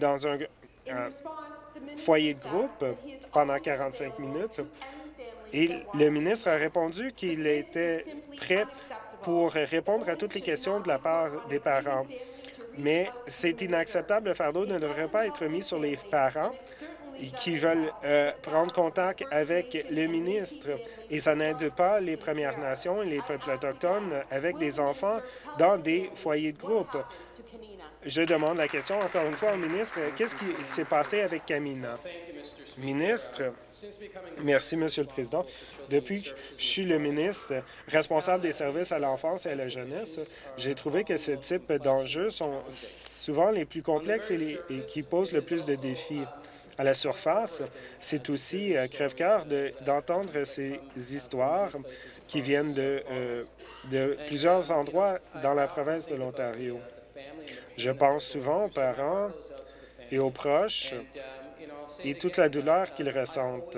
de groupe pendant 45 minutes. Et le ministre a répondu qu'il était prêt pour répondre à toutes les questions de la part des parents. Mais c'est inacceptable. Le fardeau ne devrait pas être mis sur les parents qui veulent prendre contact avec le ministre. Et ça n'aide pas les Premières Nations et les peuples autochtones avec des enfants dans des foyers de groupe. Je demande la question encore une fois au ministre. Qu'est-ce qui s'est passé avec Kamina? Ministre, merci, Monsieur le Président. Depuis que je suis le ministre responsable des services à l'enfance et à la jeunesse, j'ai trouvé que ce type d'enjeux sont souvent les plus complexes et qui posent le plus de défis. À la surface, c'est aussi crève-cœur d'entendre ces histoires qui viennent de plusieurs endroits dans la province de l'Ontario. Je pense souvent aux parents et aux proches et toute la douleur qu'ils ressentent.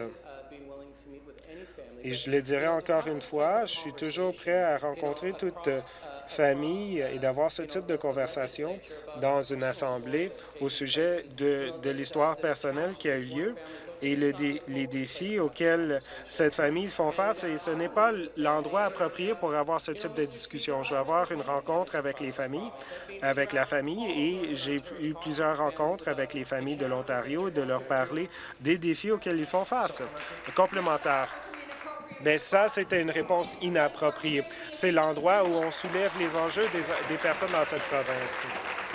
Et je le dirai encore une fois, je suis toujours prêt à rencontrer toute famille et d'avoir ce type de conversation dans une assemblée au sujet de l'histoire personnelle qui a eu lieu et les défis auxquels cette famille font face. Et ce n'est pas l'endroit approprié pour avoir ce type de discussion. Je vais avoir une rencontre avec la famille, et j'ai eu plusieurs rencontres avec les familles de l'Ontario et de leur parler des défis auxquels ils font face. Complémentaire. Bien, ça, c'était une réponse inappropriée. C'est l'endroit où on soulève les enjeux des personnes dans cette province.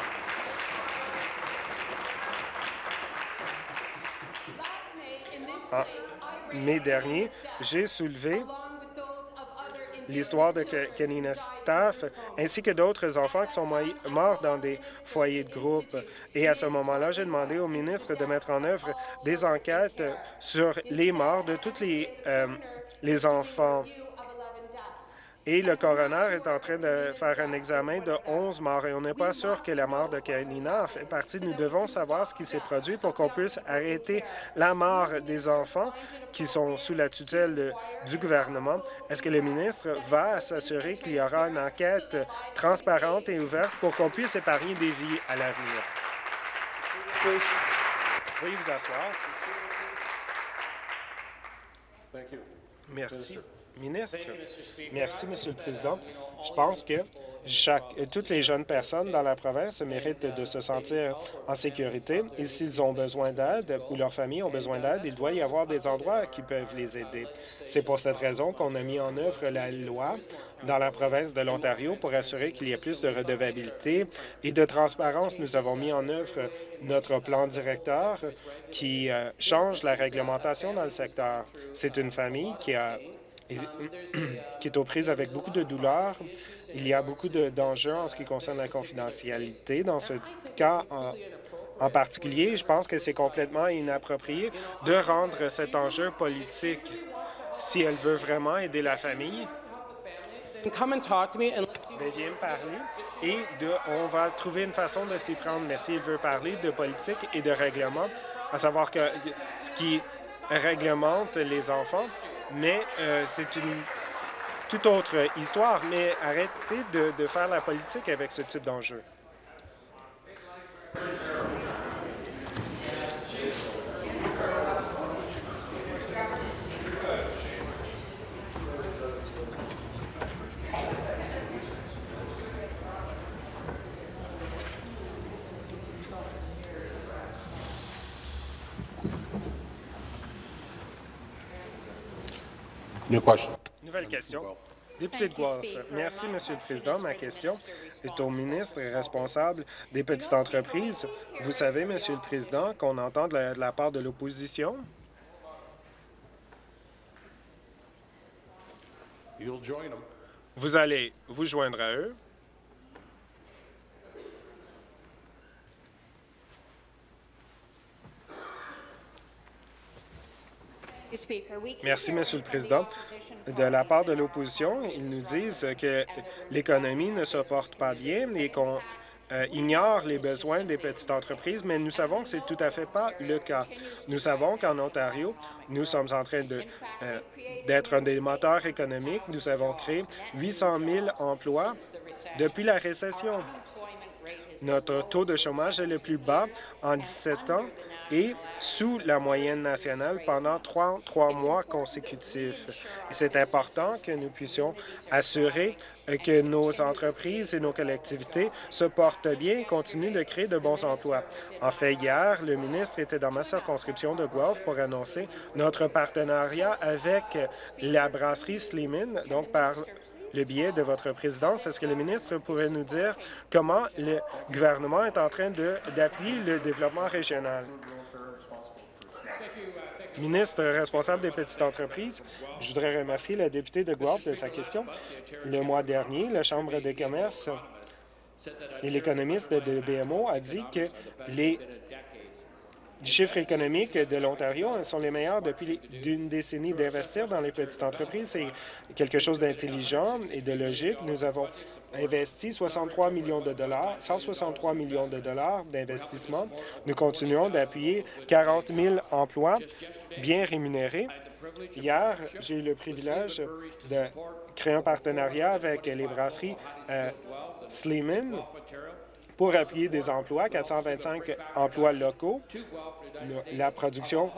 En mai dernier, j'ai soulevé l'histoire de Kanina Staff, ainsi que d'autres enfants qui sont morts dans des foyers de groupe. Et à ce moment-là, j'ai demandé au ministre de mettre en œuvre des enquêtes sur les morts de tous les enfants. et le coroner est en train de faire un examen de 11 morts et on n'est pas sûr que la mort de Karina en fait partie. Nous devons savoir ce qui s'est produit pour qu'on puisse arrêter la mort des enfants qui sont sous la tutelle du gouvernement. Est-ce que le ministre va s'assurer qu'il y aura une enquête transparente et ouverte pour qu'on puisse épargner des vies à l'avenir? Veuillez vous asseoir. Merci. Ministre. Merci, Monsieur le Président. Je pense que toutes les jeunes personnes dans la province méritent de se sentir en sécurité et s'ils ont besoin d'aide ou leurs familles ont besoin d'aide, il doit y avoir des endroits qui peuvent les aider. C'est pour cette raison qu'on a mis en œuvre la loi dans la province de l'Ontario pour assurer qu'il y ait plus de redevabilité et de transparence. Nous avons mis en œuvre notre plan directeur qui change la réglementation dans le secteur. C'est une famille qui est aux prises avec beaucoup de douleurs. Il y a beaucoup d'enjeux en ce qui concerne la confidentialité. Dans ce cas en particulier, je pense que c'est complètement inapproprié de rendre cet enjeu politique. Si elle veut vraiment aider la famille, viens me parler et on va trouver une façon de s'y prendre. Mais s'il veut parler de politique et de règlement, à savoir que ce qui réglemente les enfants, mais c'est une toute autre histoire. Mais arrêtez de faire la politique avec ce type d'enjeu. Nouvelle question. Député de Guelph. Merci, Monsieur le Président. Ma question est au ministre responsable des petites entreprises. Vous savez, Monsieur le Président, qu'on entend de la part de l'opposition. Vous allez vous joindre à eux. Merci, Monsieur le Président. De la part de l'opposition, ils nous disent que l'économie ne se porte pas bien et qu'on ignore les besoins des petites entreprises, mais nous savons que c'est tout à fait pas le cas. Nous savons qu'en Ontario, nous sommes en train d'être un des moteurs économiques. Nous avons créé 800 000 emplois depuis la récession. Notre taux de chômage est le plus bas en 17 ans et sous la moyenne nationale pendant trois mois consécutifs. C'est important que nous puissions assurer que nos entreprises et nos collectivités se portent bien et continuent de créer de bons emplois. En fait, hier, le ministre était dans ma circonscription de Guelph pour annoncer notre partenariat avec la brasserie Sleeman, donc par le biais de votre présidence. Est-ce que le ministre pourrait nous dire comment le gouvernement est en train d'appuyer le développement régional? Ministre responsable des petites entreprises, je voudrais remercier la députée de Guelph de sa question. Le mois dernier, la Chambre de commerce et l'économiste de BMO a dit que les chiffres économiques de l'Ontario sont les meilleurs depuis une décennie. D'investir dans les petites entreprises, c'est quelque chose d'intelligent et de logique. Nous avons investi 163 millions de dollars d'investissement. Nous continuons d'appuyer 40 000 emplois bien rémunérés. Hier, j'ai eu le privilège de créer un partenariat avec les brasseries Sleeman pour appuyer des emplois, 425 emplois locaux. La production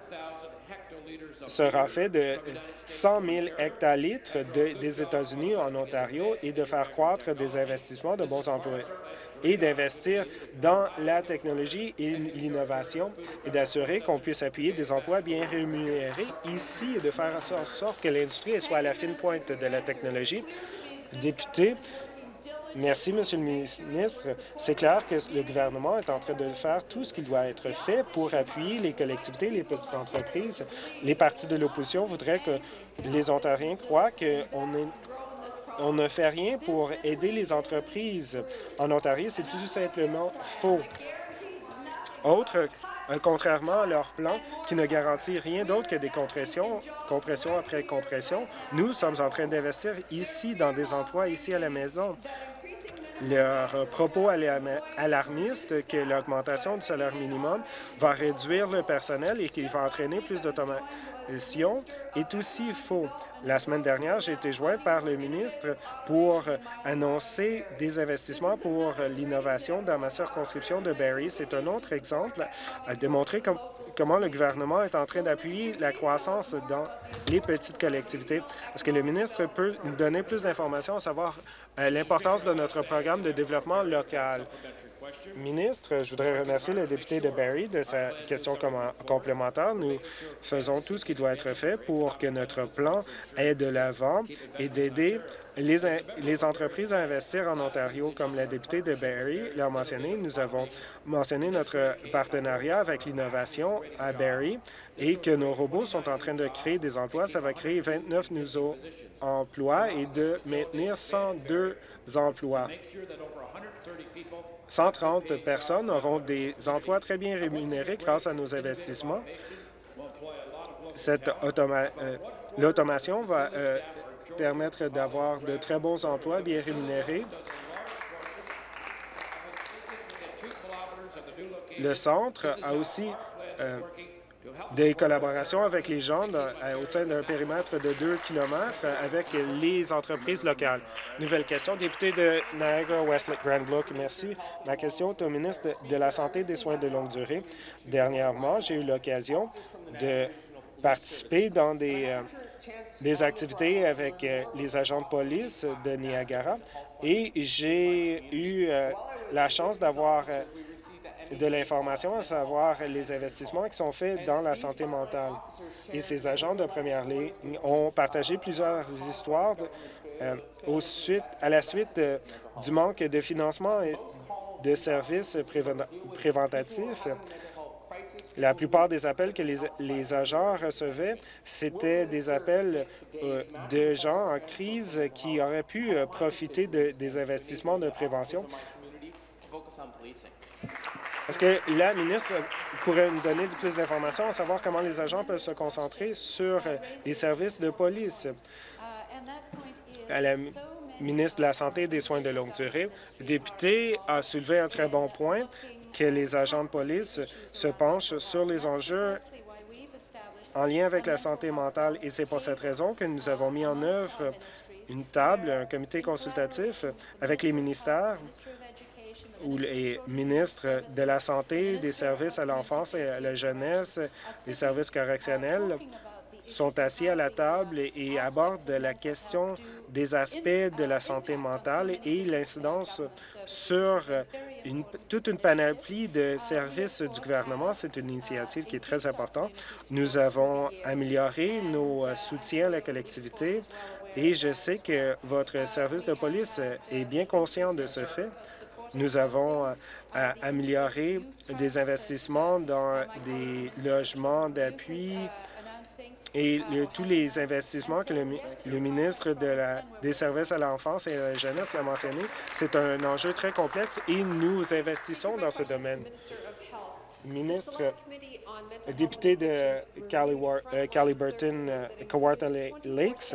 sera faite de 100 000 hectolitres des États-Unis en Ontario et de faire croître des investissements de bons emplois et d'investir dans la technologie et l'innovation et d'assurer qu'on puisse appuyer des emplois bien rémunérés ici et de faire en sorte que l'industrie soit à la fine pointe de la technologie. Député, merci, Monsieur le ministre. C'est clair que le gouvernement est en train de faire tout ce qui doit être fait pour appuyer les collectivités, les petites entreprises. Les partis de l'opposition voudraient que les Ontariens croient qu'on ne fait rien pour aider les entreprises. En Ontario, c'est tout simplement faux. Autre contrairement à leur plan qui ne garantit rien d'autre que des compression après compression. Nous sommes en train d'investir ici dans des emplois, ici à la maison. Leur propos alarmiste que l'augmentation du salaire minimum va réduire le personnel et qu'il va entraîner plus d'automation est aussi faux. La semaine dernière, j'ai été joint par le ministre pour annoncer des investissements pour l'innovation dans ma circonscription de Barrie. C'est un autre exemple à démontrer comment le gouvernement est en train d'appuyer la croissance dans les petites collectivités. Est-ce que le ministre peut nous donner plus d'informations à savoir l'importance de notre programme de développement local? Ministre, je voudrais remercier le député de Barrie de sa question complémentaire. Nous faisons tout ce qui doit être fait pour que notre plan aille de l'avant et d'aider les entreprises à investir en Ontario. Comme la députée de Barrie l'a mentionné, nous avons mentionné notre partenariat avec l'innovation à Barrie et que nos robots sont en train de créer des emplois. Ça va créer 29 nouveaux emplois et de maintenir 102 emplois. 130 personnes auront des emplois très bien rémunérés grâce à nos investissements. L'automation va permettre d'avoir de très bons emplois bien rémunérés. Le centre a aussi des collaborations avec les gens au sein d'un périmètre de 2 kilomètres avec les entreprises locales. Nouvelle question, député de Niagara-Westlake-Granbrook. Merci. Ma question est au ministre de la Santé et des Soins de longue durée. Dernièrement, j'ai eu l'occasion de participer dans des activités avec les agents de police de Niagara et j'ai eu la chance d'avoir de l'information, à savoir les investissements qui sont faits dans la santé mentale. Et ces agents de première ligne ont partagé plusieurs histoires à la suite du manque de financement et de services préventifs. La plupart des appels que les agents recevaient, c'était des appels de gens en crise qui auraient pu profiter des investissements de prévention. Est-ce que la ministre pourrait nous donner plus d'informations à savoir comment les agents peuvent se concentrer sur les services de police? À la ministre de la Santé et des Soins de longue durée, le député a soulevé un très bon point que les agents de police se penchent sur les enjeux en lien avec la santé mentale. Et c'est pour cette raison que nous avons mis en œuvre une table, un comité consultatif avec les ministères où les ministres de la Santé, des services à l'enfance et à la jeunesse, des services correctionnels sont assis à la table et abordent la question des aspects de la santé mentale et l'incidence sur toute une panoplie de services du gouvernement. C'est une initiative qui est très importante. Nous avons amélioré nos soutiens à la collectivité et je sais que votre service de police est bien conscient de ce fait. Nous avons amélioré des investissements dans des logements d'appui et tous les investissements que le ministre des Services à l'enfance et à la jeunesse l'a mentionné. C'est un enjeu très complexe et nous investissons dans ce domaine. Ministre, député de Caliburton, Kawartha Lakes,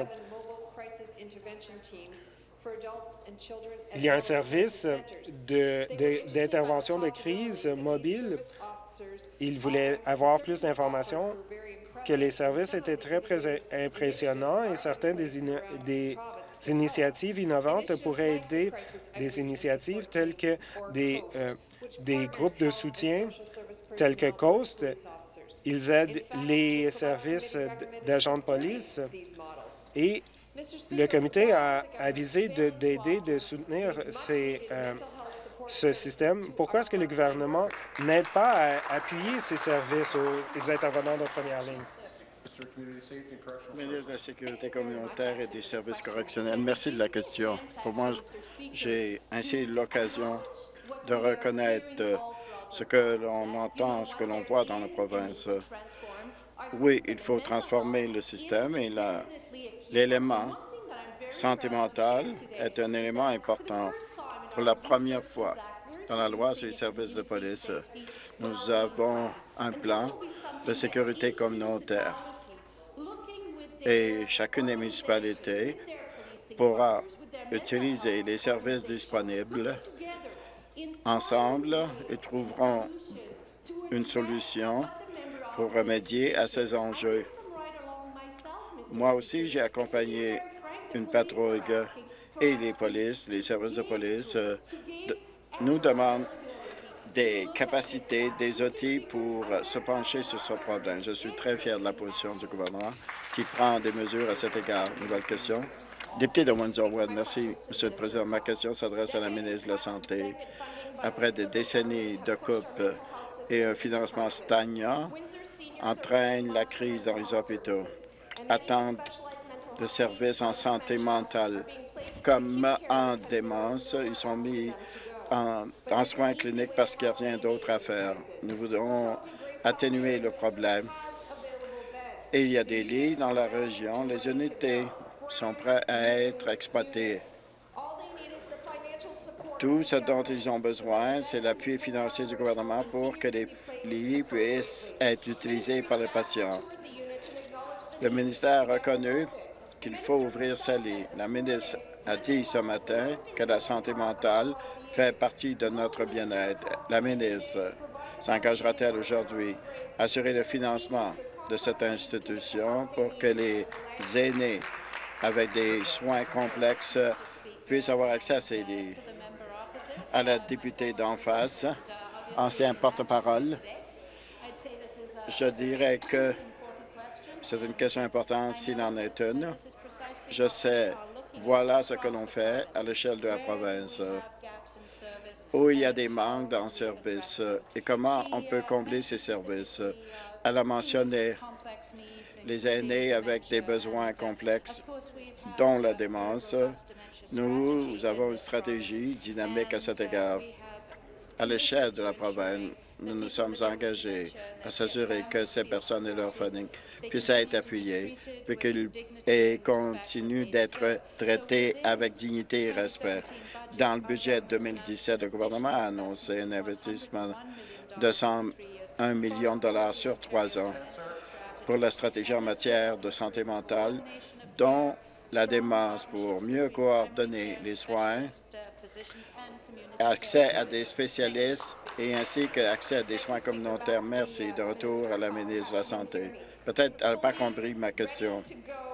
il y a un service d'intervention de crise mobile. Il voulait avoir plus d'informations, que les services étaient très impressionnants et certaines des initiatives innovantes pourraient aider des initiatives telles que des groupes de soutien tels que Coast. Ils aident les services d'agents de police et le comité a avisé d'aider, de soutenir ce système. Pourquoi est-ce que le gouvernement n'aide pas à appuyer ces services aux intervenants de première ligne? Ministre de la Sécurité communautaire et des services correctionnels, merci de la question. Pour moi, j'ai ainsi l'occasion de reconnaître ce que l'on entend, ce que l'on voit dans la province. Oui, il faut transformer le système et l'élément santé mentale est un élément important. Pour la première fois dans la loi sur les services de police, Nous avons un plan de sécurité communautaire et chacune des municipalités pourra utiliser les services disponibles. Ensemble, ils trouveront une solution pour remédier à ces enjeux. Moi aussi, j'ai accompagné une patrouille et les services de police nous demandent des capacités, des outils pour se pencher sur ce problème. Je suis très fier de la position du gouvernement qui prend des mesures à cet égard. Nouvelle question. Député de Windsor-West, merci, Monsieur le Président. Ma question s'adresse à la ministre de la Santé. Après des décennies de coupes et un financement stagnant, entraîne la crise dans les hôpitaux. Attente de services en santé mentale. Comme en démence, ils sont mis en soins cliniques parce qu'il n'y a rien d'autre à faire. Nous voudrons atténuer le problème. Et il y a des lits dans la région. Les unités sont prêtes à être exploitées. Tout ce dont ils ont besoin, c'est l'appui financier du gouvernement pour que les lits puissent être utilisés par les patients. Le ministère a reconnu qu'il faut ouvrir ces lits. La ministre a dit ce matin que la santé mentale fait partie de notre bien-être. La ministre s'engagera-t-elle aujourd'hui à assurer le financement de cette institution pour que les aînés avec des soins complexes puissent avoir accès à ces lits? À la députée d'en face, ancien porte-parole, je dirais que c'est une question importante s'il en est une. Je sais, voilà ce que l'on fait à l'échelle de la province, où il y a des manques dans le service et comment on peut combler ces services. Elle a mentionné les aînés avec des besoins complexes, dont la démence. Nous avons une stratégie dynamique à cet égard. À l'échelle de la province, nous nous sommes engagés à s'assurer que ces personnes et leurs familles puissent être appuyées, puis qu'ils continuent d'être traités avec dignité et respect. Dans le budget 2017, le gouvernement a annoncé un investissement de 101 millions de dollars sur 3 ans pour la stratégie en matière de santé mentale, dont la démence pour mieux coordonner les soins, accès à des spécialistes et ainsi qu'accès à des soins communautaires. Merci. De retour à la ministre de la Santé. Peut-être qu'elle n'a pas compris ma question.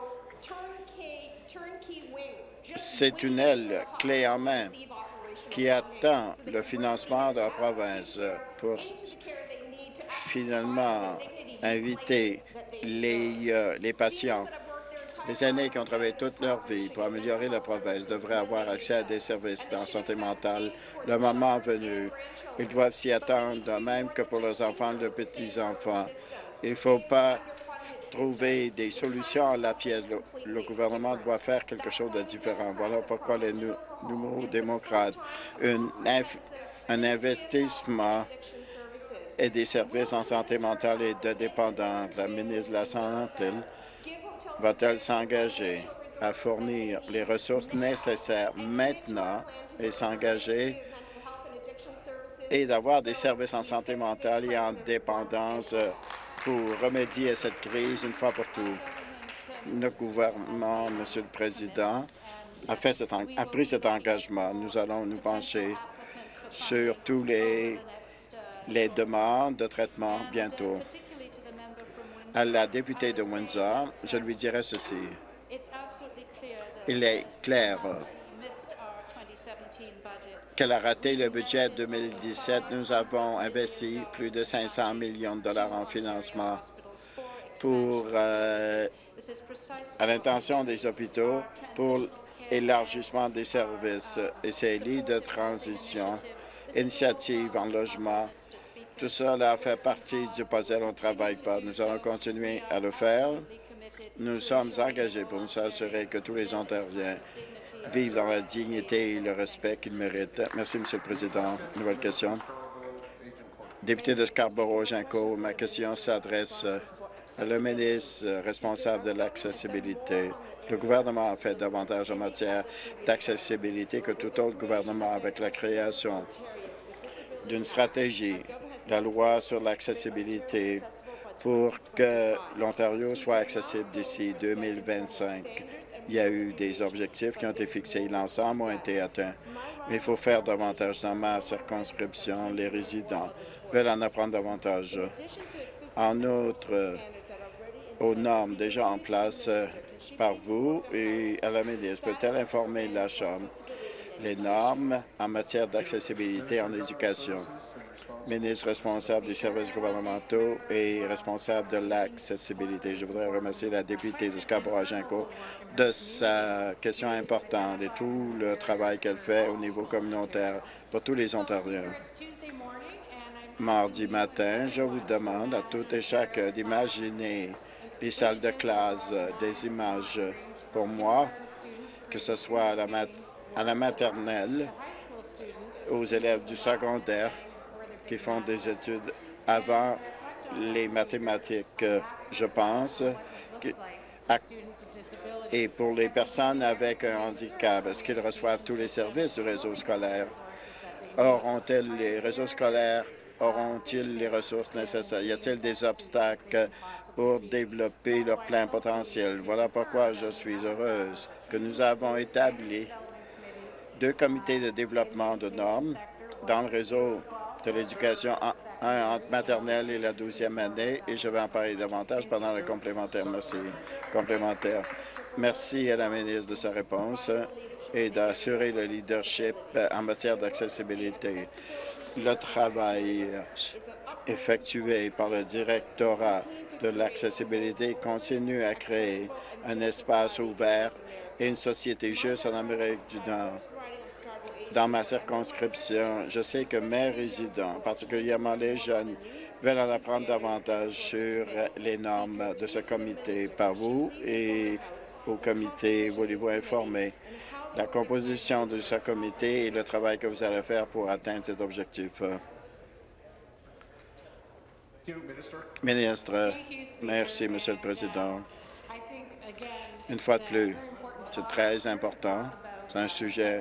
C'est une aile clé en main qui attend le financement de la province pour finalement inviter les patients. Les aînés qui ont travaillé toute leur vie pour améliorer la province devraient avoir accès à des services en santé mentale. Le moment venu, ils doivent s'y attendre, de même que pour leurs enfants et leurs petits-enfants. Il ne faut pas trouver des solutions à la pièce. Le gouvernement doit faire quelque chose de différent. Voilà pourquoi les nouveaux démocrates, un investissement et des services en santé mentale et de dépendance. La ministre de la Santé va-t-elle s'engager à fournir les ressources nécessaires maintenant et s'engager et d'avoir des services en santé mentale et en dépendance pour remédier à cette crise une fois pour toutes? Le gouvernement, Monsieur le Président, a pris cet engagement. Nous allons nous pencher sur tous les demandes de traitement bientôt. À la députée de Windsor, je lui dirai ceci. Il est clair qu'elle a raté le budget 2017. Nous avons investi plus de 500 millions de dollars en financement à l'intention des hôpitaux pour élargissement des services et ces lits de transition, initiatives en logement. Tout cela fait partie du puzzle. On ne travaille pas. Nous allons continuer à le faire. Nous sommes engagés pour nous assurer que tous les Ontariens vivent dans la dignité et le respect qu'ils méritent. Merci, Monsieur le Président. Nouvelle question. Député de Scarborough-Ginkgo, ma question s'adresse à le ministre responsable de l'accessibilité. Le gouvernement a fait davantage en matière d'accessibilité que tout autre gouvernement avec la création d'une stratégie la loi sur l'accessibilité pour que l'Ontario soit accessible d'ici 2025. Il y a eu des objectifs qui ont été fixés. L'ensemble ont été atteints. Mais il faut faire davantage. Dans ma circonscription, les résidents veulent en apprendre davantage. En outre, aux normes déjà en place par vous et à la ministre, peut-elle informer la Chambre les normes en matière d'accessibilité en éducation? Ministre responsable des services gouvernementaux et responsable de l'accessibilité. Je voudrais remercier la députée de Scarborough-Agincourt de sa question importante et tout le travail qu'elle fait au niveau communautaire pour tous les Ontariens. Mardi matin, je vous demande à toutes et chacun d'imaginer les salles de classe, des images pour moi, que ce soit à la maternelle, aux élèves du secondaire qui font des études avant les mathématiques, je pense, et pour les personnes avec un handicap, est-ce qu'ils reçoivent tous les services du réseau scolaire? Les réseaux scolaires auront-ils les ressources nécessaires? Y a-t-il des obstacles pour développer leur plein potentiel? Voilà pourquoi je suis heureuse que nous avons établi 2 comités de développement de normes dans le réseau de l'éducation, un entre maternelle et la 12e année, et je vais en parler davantage pendant le complémentaire. Merci. Complémentaire. Merci à la ministre de sa réponse et d'assurer le leadership en matière d'accessibilité. Le travail effectué par le directorat de l'accessibilité continue à créer un espace ouvert et une société juste en Amérique du Nord. Dans ma circonscription, je sais que mes résidents, particulièrement les jeunes, veulent en apprendre davantage sur les normes de ce comité. Par vous et au comité, voulez-vous informer la composition de ce comité et le travail que vous allez faire pour atteindre cet objectif? Ministre, merci, Monsieur le Président. Une fois de plus, c'est très important. C'est un sujet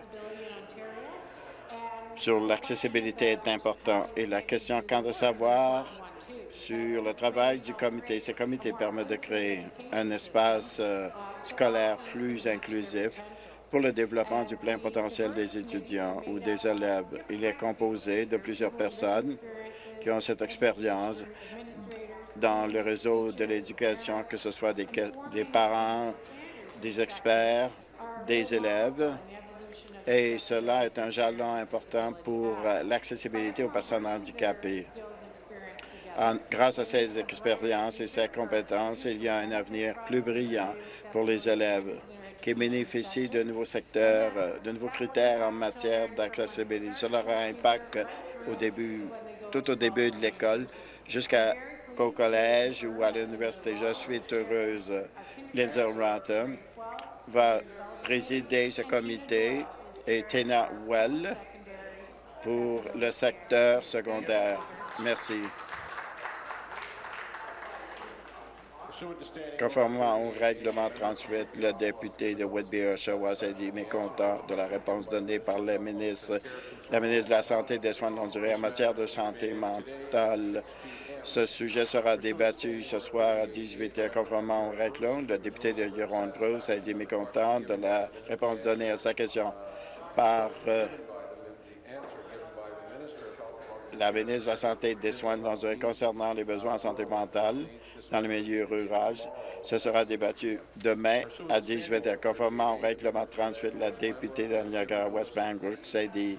sur l'accessibilité est important. Et la question quant à savoir sur le travail du comité, ce comité permet de créer un espace scolaire plus inclusif pour le développement du plein potentiel des étudiants ou des élèves. Il est composé de plusieurs personnes qui ont cette expérience dans le réseau de l'éducation, que ce soit des parents, des experts, des élèves. Et cela est un jalon important pour l'accessibilité aux personnes handicapées. Grâce à ces expériences et ces compétences, il y a un avenir plus brillant pour les élèves qui bénéficient de nouveaux secteurs, de nouveaux critères en matière d'accessibilité. Cela aura un impact tout au début de l'école jusqu'au collège ou à l'université. Je suis heureuse. Lindsay Ratton va présider ce comité et Tina Well pour le secteur secondaire. Merci. Conformément au règlement 38, le député de Whitby-Oshawa s'est dit mécontent de la réponse donnée par la ministre de la Santé et des Soins de longue durée en matière de santé mentale. Ce sujet sera débattu ce soir à 18 h. Conformément au règlement, le député de Huron-Bruce s'est dit mécontent de la réponse donnée à sa question par la ministre de la Santé et des Soins de longue durée concernant les besoins en santé mentale dans le milieu rural. Ce sera débattu demain à 18 h. Conformément au règlement 38, la députée de Niagara-West Pembroke s'est dit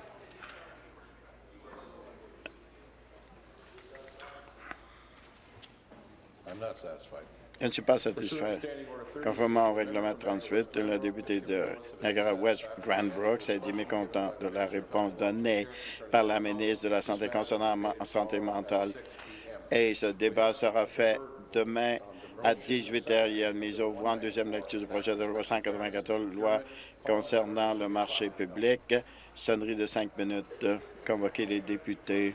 je ne suis pas satisfait. Conformément au règlement 38, le député de Niagara-West, Grant Brooks, s'est dit mécontent de la réponse donnée par la ministre de la Santé concernant la santé mentale. Et ce débat sera fait demain à 18 h. Il y a une mise au voie en deuxième lecture du projet de loi 194, loi concernant le marché public. Sonnerie de 5 minutes. Convoquer les députés.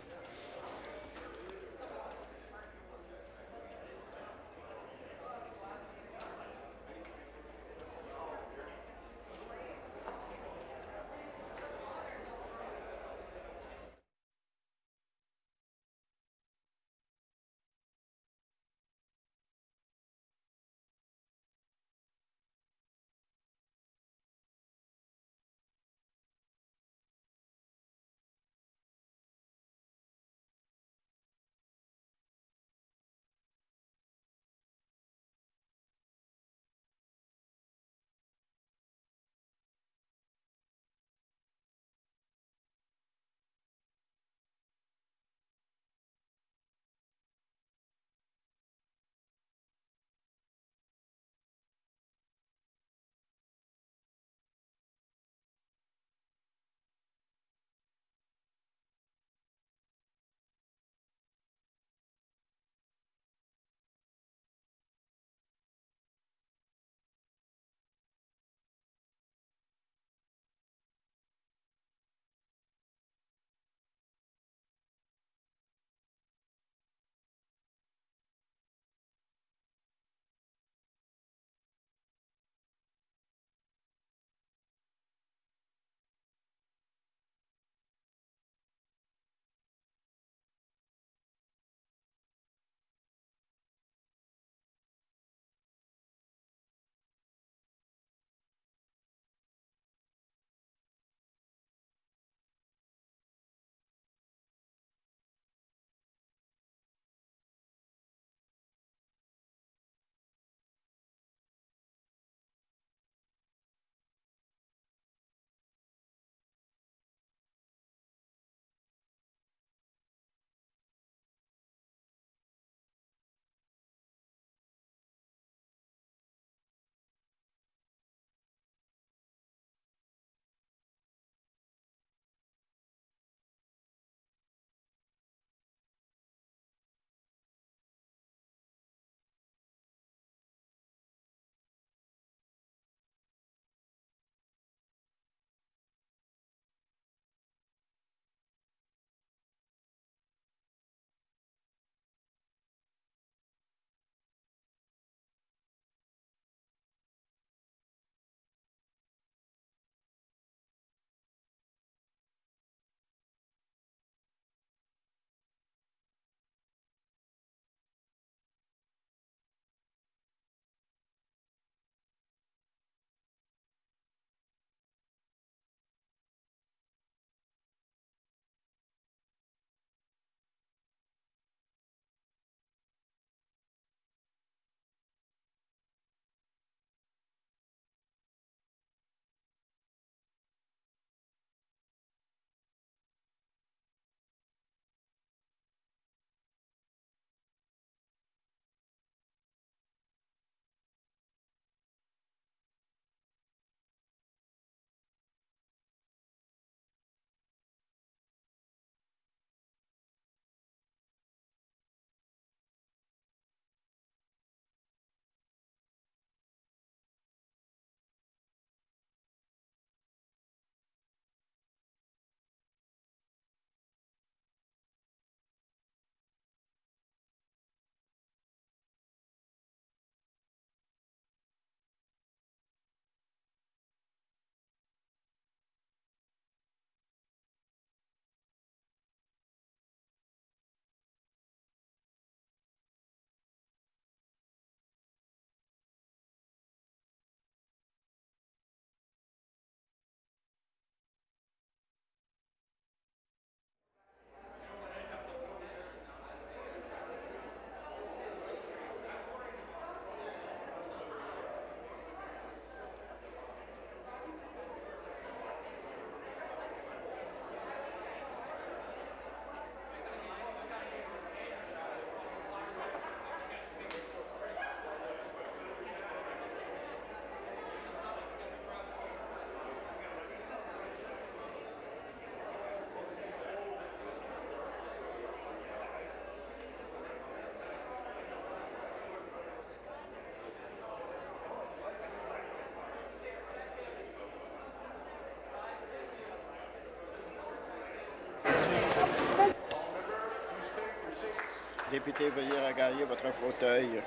Député, veuillez regagner votre fauteuil.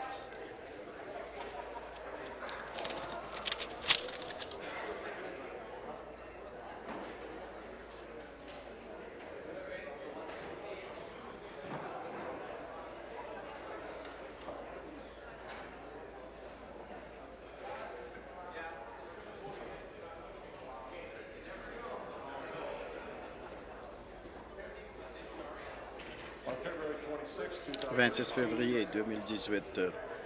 Le 26 février 2018.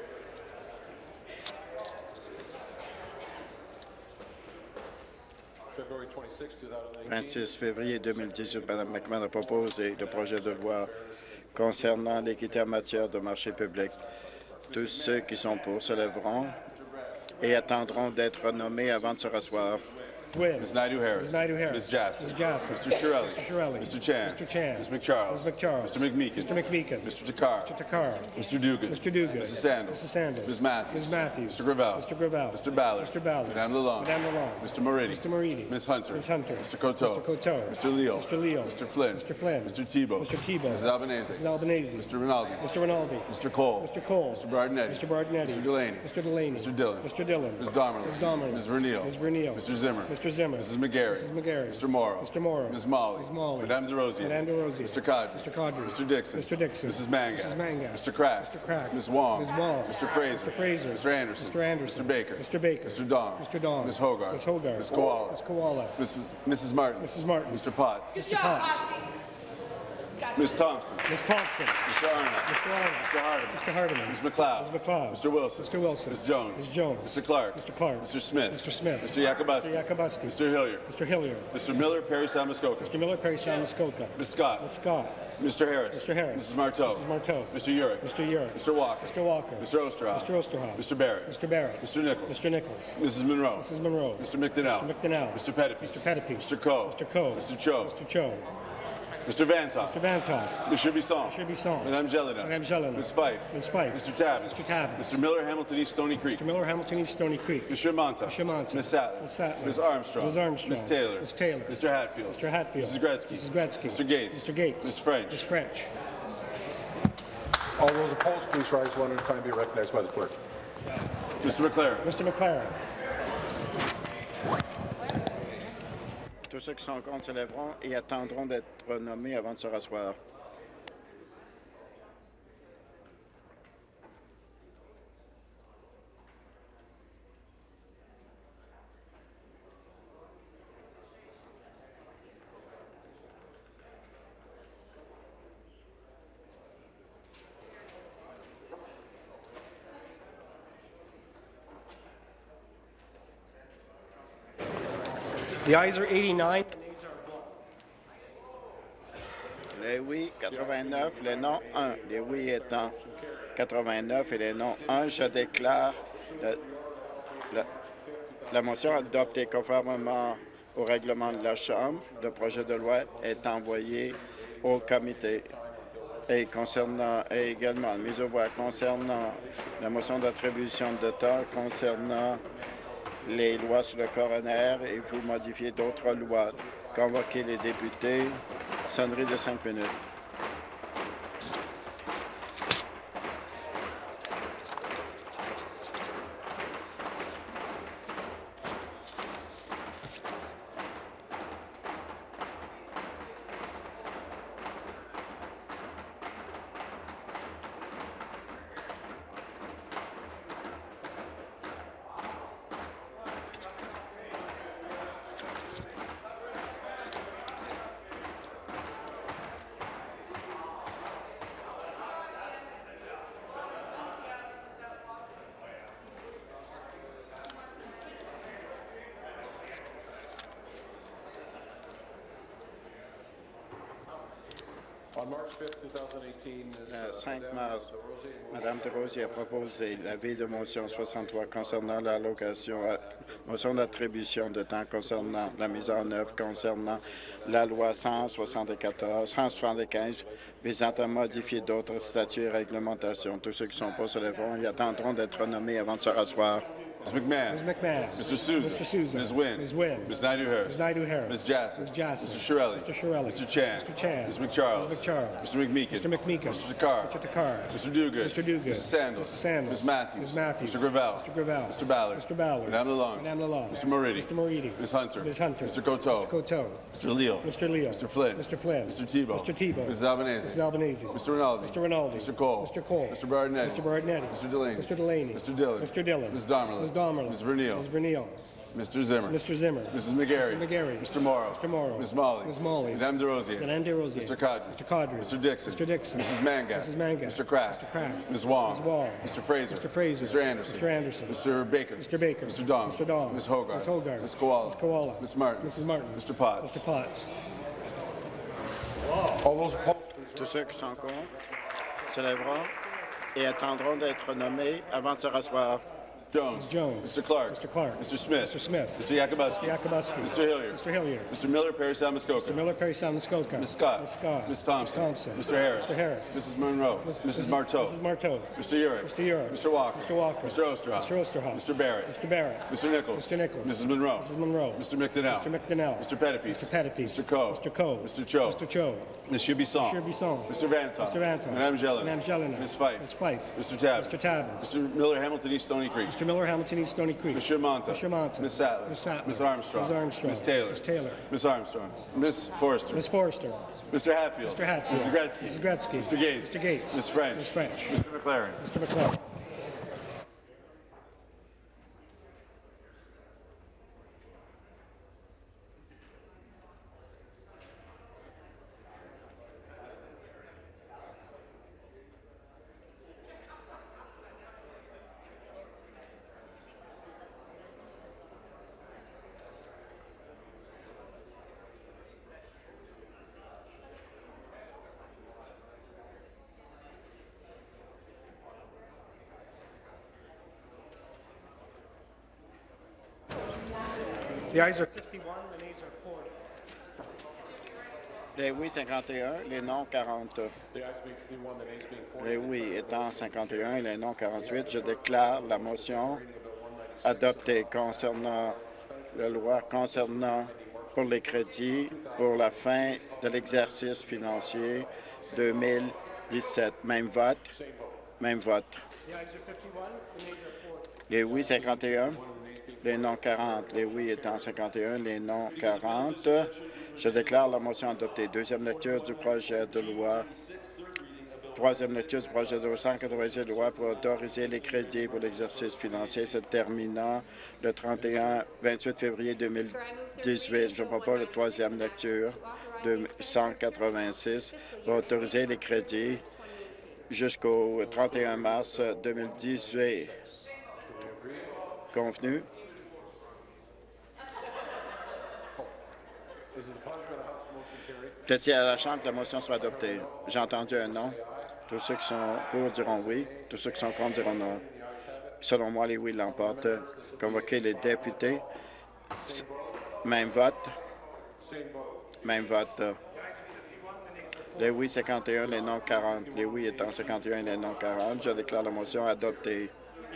26 février 2018, Mme McMahon a proposé le projet de loi concernant l'équité en matière de marché public. Tous ceux qui sont pour se lèveront et attendront d'être nommés avant de se rasseoir. Ms. Naidoo-Harris. Ms. Naidoo-Harris. Ms. Jassy. Ms. Jassy. Mr. Shirelli. Mr. Shirelli. Mr. Chan. Mr. Chan. Ms. McCharles. Ms. McCharles. Mr. McMeekin. Mr. McMeekin. Mr. Takar. Mr. Takar. Mr. Dugan. Mr. Dugan. Mrs. Sandals. Mrs. Sandals. Ms. Matthews. Ms. Matthews. Mr. Gravel. Mr. Gravel. Mr. Ballard. Mr. Ballard. Madame Lalonde. Madame Lalonde. Mr. Moridi. Mr. Moridi. Ms. Hunter. Ms. Hunter. Mr. Coteau. Mr. Coteau. Mr. Leal. Mr. Leal. Mr. Flynn. Mr. Flynn. Mr. Tebow. Mr. Tebow. Mrs. Albanese. Mrs. Albanese. Mr. Rinaldi. Mr. Rinaldi. Mr. Cole. Mr. Cole. Mr. Bardinetti. Mr. Bardinetti. Mr. Delaney. Mr. Delaney. Mr. Dillon. Mr. Dillon. Ms. Domerlin. Ms. Domerlin. Ms. Verneal. Ms. Verneal. Mr. Zimmer. Mr. Zimmer. Mrs. McGarry. Mrs. McGarry. Mr. Morrow. Mr. Morrow. Ms. Molly. Ms. Molly. Madame DeRosier. Madame DeRosier. Mr. Cadre. Mr. Cadre. Mr. Dixon. Mr. Dixon. Mrs. Manga. Mrs. Manga. Mr. Crack. Mr. Crack. Ms. Wong. Ms. Wong. Mr. Fraser. Mr. Fraser. Mr. Anderson. Mr. Anderson. Mr. Baker. Mr. Baker. Mr. Don. Mr. Don. Ms. Hogarth. Ms. Hogarth. Ms. Koala. Ms. Koala. Mrs. Martin. Mrs. Martin. Mr. Potts. Mr. Potts. Ms. Thompson. Ms. Thompson. Mr. Arnott. Mr. Arnold. Mr. Hardeman. Mr. Hardeman. Ms. McLeod. Ms. McLeod. Mr. Wilson. Mr. Wilson. Ms. Jones. Ms. Jones. Mr. Clark. Mr. Clark. Mr. Smith. Mr. Smith. Mr. Yakubuski. Mr. Yakubuski. Mr. Hillier. Mr. Hillier. Mr. Miller, Perry Samuskoka. Mr. Miller, Perry Samuskoka. Ms. Scott. Ms. Scott. Mr. Harris. Mr. Harris. Mrs. Marteau. Mrs. Marteau. Mr. Urick. Mr. Urick. Mr. Walker. Mr. Walker. Mr. Osterhoff. Mr. Osterhoff. Mr. Barrett. Mr. Barrett. Mr. Nichols. Mr. Nichols. Mrs. Monroe. Mrs. Monroe. Mr. McDonnell. Mr. McDonnell. Mr. Pettipies. Mr. Pettipies. Mr. Coe. Mr. Coe. Mr. Cho. Mr. Cho. Mr. Vantoff. Mr. Vantoff. Mr. Bisson. Mr. Bisson. Madame Jelena. Madame Jelena. Ms. Fife. Ms. Fife. Mr. Tabbins. Mr. Tabbins. Mr. Miller, Hamilton East Stony Creek. Mr. Miller, Hamilton East Stony Creek. Mr. Monta. Mr. Monta. Ms. Sattler. Ms. Sattler. Ms. Armstrong. Ms. Armstrong. Ms. Taylor. Ms. Taylor. Mr. Hatfield. Mr. Hatfield. Mrs. Gretzky. Mrs. Gretzky. Mr. Gates. Mr. Gates. Ms. French. Ms. French. All those opposed, please rise one at a time and be recognized by the clerk. Mr. McLaren. Mr. McLaren. Tous ceux qui sont contre se lèveront et attendront d'être nommés avant de se rasseoir. The ayes are 89. Les oui, 89, les non, 1. Les oui étant 89 et les non, 1. Je déclare la motion adoptée conformément au règlement de la Chambre. Le projet de loi est envoyé au comité. Et également mise aux voix concernant la motion d'attribution de temps, concernant les lois sur le coroner et vous modifiez d'autres lois. Convoquez les députés. Sonnerie de 5 minutes. Le 5 mars, Mme DeRosier a proposé l'avis de motion 63 concernant l'allocation, motion d'attribution de temps concernant la mise en œuvre concernant la loi 175 visant à modifier d'autres statuts et réglementations. Tous ceux qui sont pas se lèveront et attendront d'être nommés avant de se rasseoir. Ms. McMahon. Ms. McMahon. Mr. Souza. Mr. Souza. Ms. Wynn. Ms. Wynn. Ms. Naidu-Harris. Ms. Naidu-Harris. Ms. Jassy. Ms. Jassy. Mr. Shirelli. Mr. Shirelli. Mr. Chan. Mr. Chan. Ms. McCharles. Ms. McCharles. Mr. McMeekin. Mr. McMeekin. Mr. Takar. Mr. Takar. Mr. Duguid. Mr. Duguid. Mrs. Sandals. Mrs. Sandals. Ms. Matthews. Ms. Matthews. Mr. Gravel. Mr. Gravel. Mr. Ballard. Mr. Ballard. Madame Lalonde. Madame Lalonde. Mr. Moridi. Mr. Moridi. Ms. Hunter. Ms. Hunter. Mr. Coteau. Mr. Coteau. Mr. Leal. Mr. Leo. Mr. Flynn. Mr. Flynn. Mr. Tebow. Mr. Tebow. Mrs. Albanese. Mrs. Albanese. Mr. Rinaldi. Mr. Rinaldi. Mr. Cole. Mr. Cole. Mr. Bardinetti. Mr. Bardinetti. Mr. Delaney. Mr. Delaney. Mr. Dillon. Mr. Dillon. Ms. Damerla. Ms. Damerla. Ms. Vernile. Ms. Vernile. Mr. Zimmer. Mr. Zimmer. Mrs. McGarry. Mrs. McGarry. Mr. Morrow. Mr. Morrow. Ms. Molly. Ms. Molly. Madame DeRosier. Madame DeRosier. Mr. Kadri. Mr. Kadri. Mr. Dixon. Mr. Dixon. Mrs. Manga. Mrs. Manga. Mr. Kraft. Mr. Kraft. Ms. Wong. Ms. Wong. Mr. Fraser. Mr. Fraser. Mr. Anderson. Mr. Anderson. Mr. Baker. Mr. Baker. Mr. Dong. Mr. Dong. Ms. Hogarth. Ms. Hogarth. Ms. Koala. Ms. Koala. Ms. Martin. Mrs. Martin. Mr. Potts. Mr. Potts. All those opposed, please. Tous ceux qui sont contre se lèveront et attendront d'être nommés avant de se rasseoir. Jones. Jones. Mr. Clark. Mr. Clark. Mr. Smith. Mr. Smith. Mr. Yakubuski. Mr. Yakubuski. Mr. Hilliard. Mr. Hilliard. Mr. Miller, Perry Salmuskoka. Mr. Miller, Perry Salmuskoka. Ms. Scott. Ms. Scott. Ms. Thompson. Ms. Thompson. Mr. Harris. Mr. Harris. Mrs. Monroe. Mrs. Marteau. Mrs. Marteau. Mr. Urick. Mr. Urick. Mr. Walker. Mr. Walker. Mr. Osterhoff. Mr. Osterhoff. Mr. Barrett. Mr. Barrett. Mr. Nichols. Mr. Nichols. Mrs. Monroe. Mrs. Monroe. Mr. McDonnell. Mr. McDonnell. Mr. Pettipies. Mr. Pettipies. Mr. Coe. Mr. Coe. Mr. Cho. Mr. Cho. Ms. Chubisson. Mr. Bisson. Mr. Vantoff. Mr. Vantoff. Madame Jelena. Madame Jelena. Ms. Fife. Ms. Fife. Mr. Tabbins. Mr. Tabbins. Mr. Miller, Hamilton East Stony Creek. Mr. Miller, Hamilton East Stony Creek. Mr. Monta. Mr. Monta. Ms. Sattler. Ms. Sattler. Ms. Armstrong. Ms. Armstrong. Ms. Taylor. Ms. Taylor. Ms. Armstrong. Ms. Forrester. Ms. Forrester. Mr. Hatfield. Mr. Hatfield. Mrs. Gretzky. Mrs. Gretzky. Mr. Gates. Mr. Gates. Ms. French. Ms. French. Mr. McLaren. Mr. McClellan. The ayes are 51, the nays are 40. Les oui 51, les non 40. Les oui étant 51 et les non 48, je déclare la motion adoptée concernant la loi concernant pour les crédits pour la fin de l'exercice financier 2017. Même vote. Même vote. Les oui 51, les non 40. Les oui étant 51, les non 40. Je déclare la motion adoptée. Deuxième lecture du projet de loi. Troisième lecture du projet de loi 196 de loi pour autoriser les crédits pour l'exercice financier se terminant le 28 février 2018. Je propose la troisième lecture de 186 pour autoriser les crédits jusqu'au 31 mars 2018. Convenu? Plaît-il à la Chambre que la motion soit adoptée? J'ai entendu un non. Tous ceux qui sont pour diront oui. Tous ceux qui sont contre diront non. Selon moi, les oui l'emportent. Convoquer les députés. Même vote. Même vote. Les oui 51, les non 40. Les oui étant 51 et les non 40, je déclare la motion adoptée.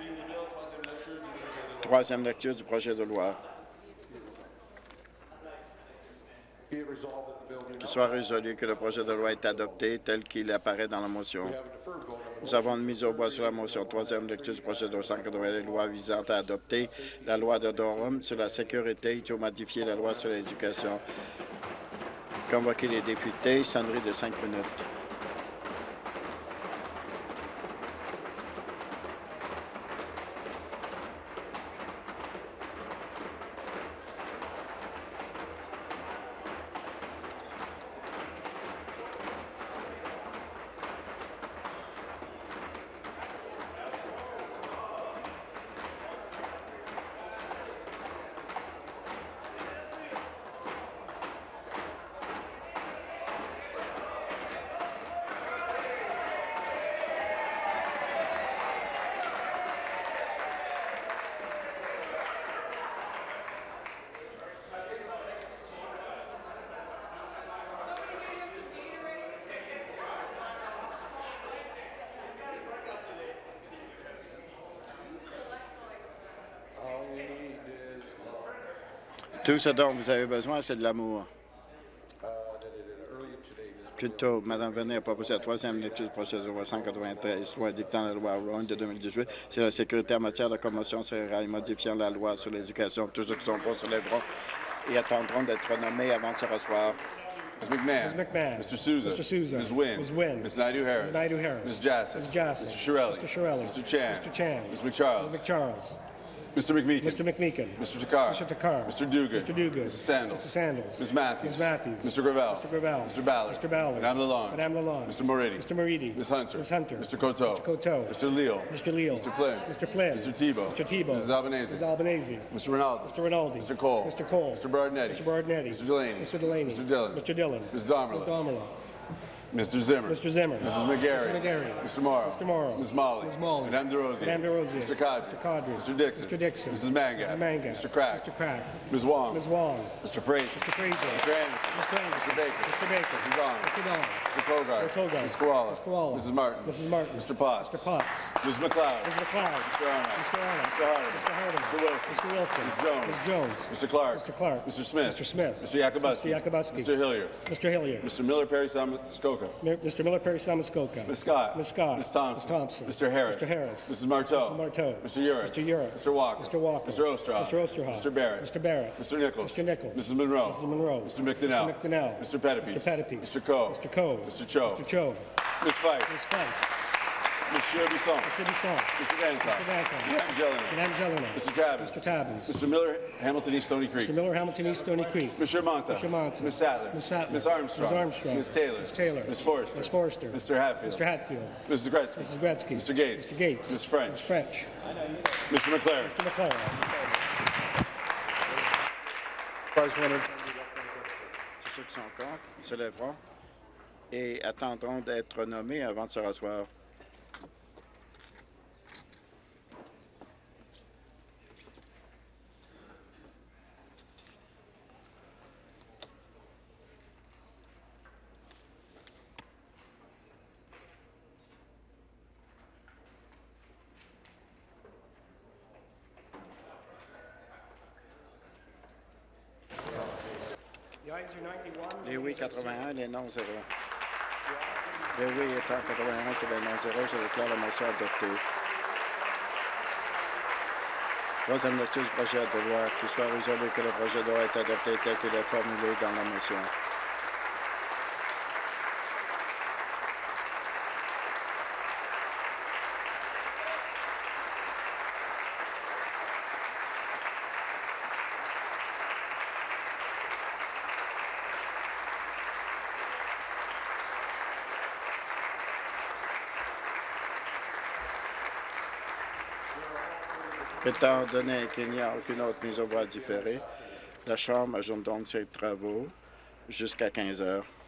Troisième lecture du projet de loi. Qu'il soit résolu que le projet de loi est adopté tel qu'il apparaît dans la motion. Nous avons une mise aux voix sur la motion. Troisième lecture du projet de loi 180 des lois visant à adopter la loi de Durham sur la sécurité et modifier la loi sur l'éducation. Convoquer les députés, sonnerie de 5 minutes. Tout ce dont vous avez besoin, c'est de l'amour. Plus tôt, Mme Vernet a proposé la troisième lecture du projet de loi 193, loi dictant la loi Rowan de 2018 sur la sécurité en matière de commotion cérébrale, modifiant la loi sur l'éducation. Tous ceux qui sont pour se lèveront et attendront d'être nommés avant de se rasseoir. Ms. McMahon. Mr. Souza. Ms. Wynne. Ms. Naidoo-Harris. Ms. Jassy. Mr. Shirelli. Mr. Chan. Ms. McCharles. Mr. McMeekin. Mr. Takar. Mr. Duguid. Mrs. Sandals. Ms. Matthews. Mr. Gravel. Mr. Ballard. Madame Lalonde. Mr. Moridi. Ms. Hunter. Mr. Coteau. Mr. Leal. Mr. Flynn. Mr. Tebow. Mrs. Albanese. Mr. Rinaldi. Mr. Cole. Mr. Bardinetti. Mr. Delaney. Mr. Dillon. Ms. Damerla. Mr. Zimmer. Mrs. McGarry. Mr. Morrow. Ms. Molly. Madame DeRosier. Mr. Cadre. Mr. Dixon. Mrs. Mangat. Mr. Crack. Ms. Wong. Mr. Fraser. Mr. Anderson. Mr. Baker. Mrs. Don. Ms. Hogarth. Ms. Koala. Mrs. Martin. Mr. Potts. Ms. McLeod. Mr. Arnott. Mr. Harding. Mr. Wilson. Ms. Jones. Mr. Clark. Mr. Smith. Mr. Yakubuski. Mr. Hillier. Mr. Miller Perry Muskoka. Mr. Miller Perry Muskoka. Ms. Scott. Ms. Thompson. Mr. Harris. Mrs. Marteau. Mr. Urick. Mr. Walker. Mr. Ostroff. Mr. Barrett. Mr. Nichols. Mrs. Monroe. Mr. McDonnell. Mr. Pettipies. Mr. Coe. Mr. Cho. Ms. Fife. Monsieur Bisson. Mr. Dancock. Madame Jelena. Mr. Tabbins. Mr. Miller, Hamilton East Stony Creek. Mr. Monta. Ms. Sattler. Ms. Armstrong. Ms. Taylor. Ms. Forrester. Mr. Hatfield. Mrs. Gretzky. Mr. Gates. Ms. French. Mr. McLaren. Tous ceux qui sont contre se lèveront et attendront d'être nommés avant de se rasseoir. Les oui 81, les non 0. Les oui étant 81, c'est les non 0. Je déclare la motion adoptée. Troisième lecture du projet de loi. Qu'il soit résolu que le projet de loi est adopté tel qu'il est formulé dans la motion. Étant donné qu'il n'y a aucune autre mise aux voix différée, la Chambre ajoute donc ses travaux jusqu'à 15 heures.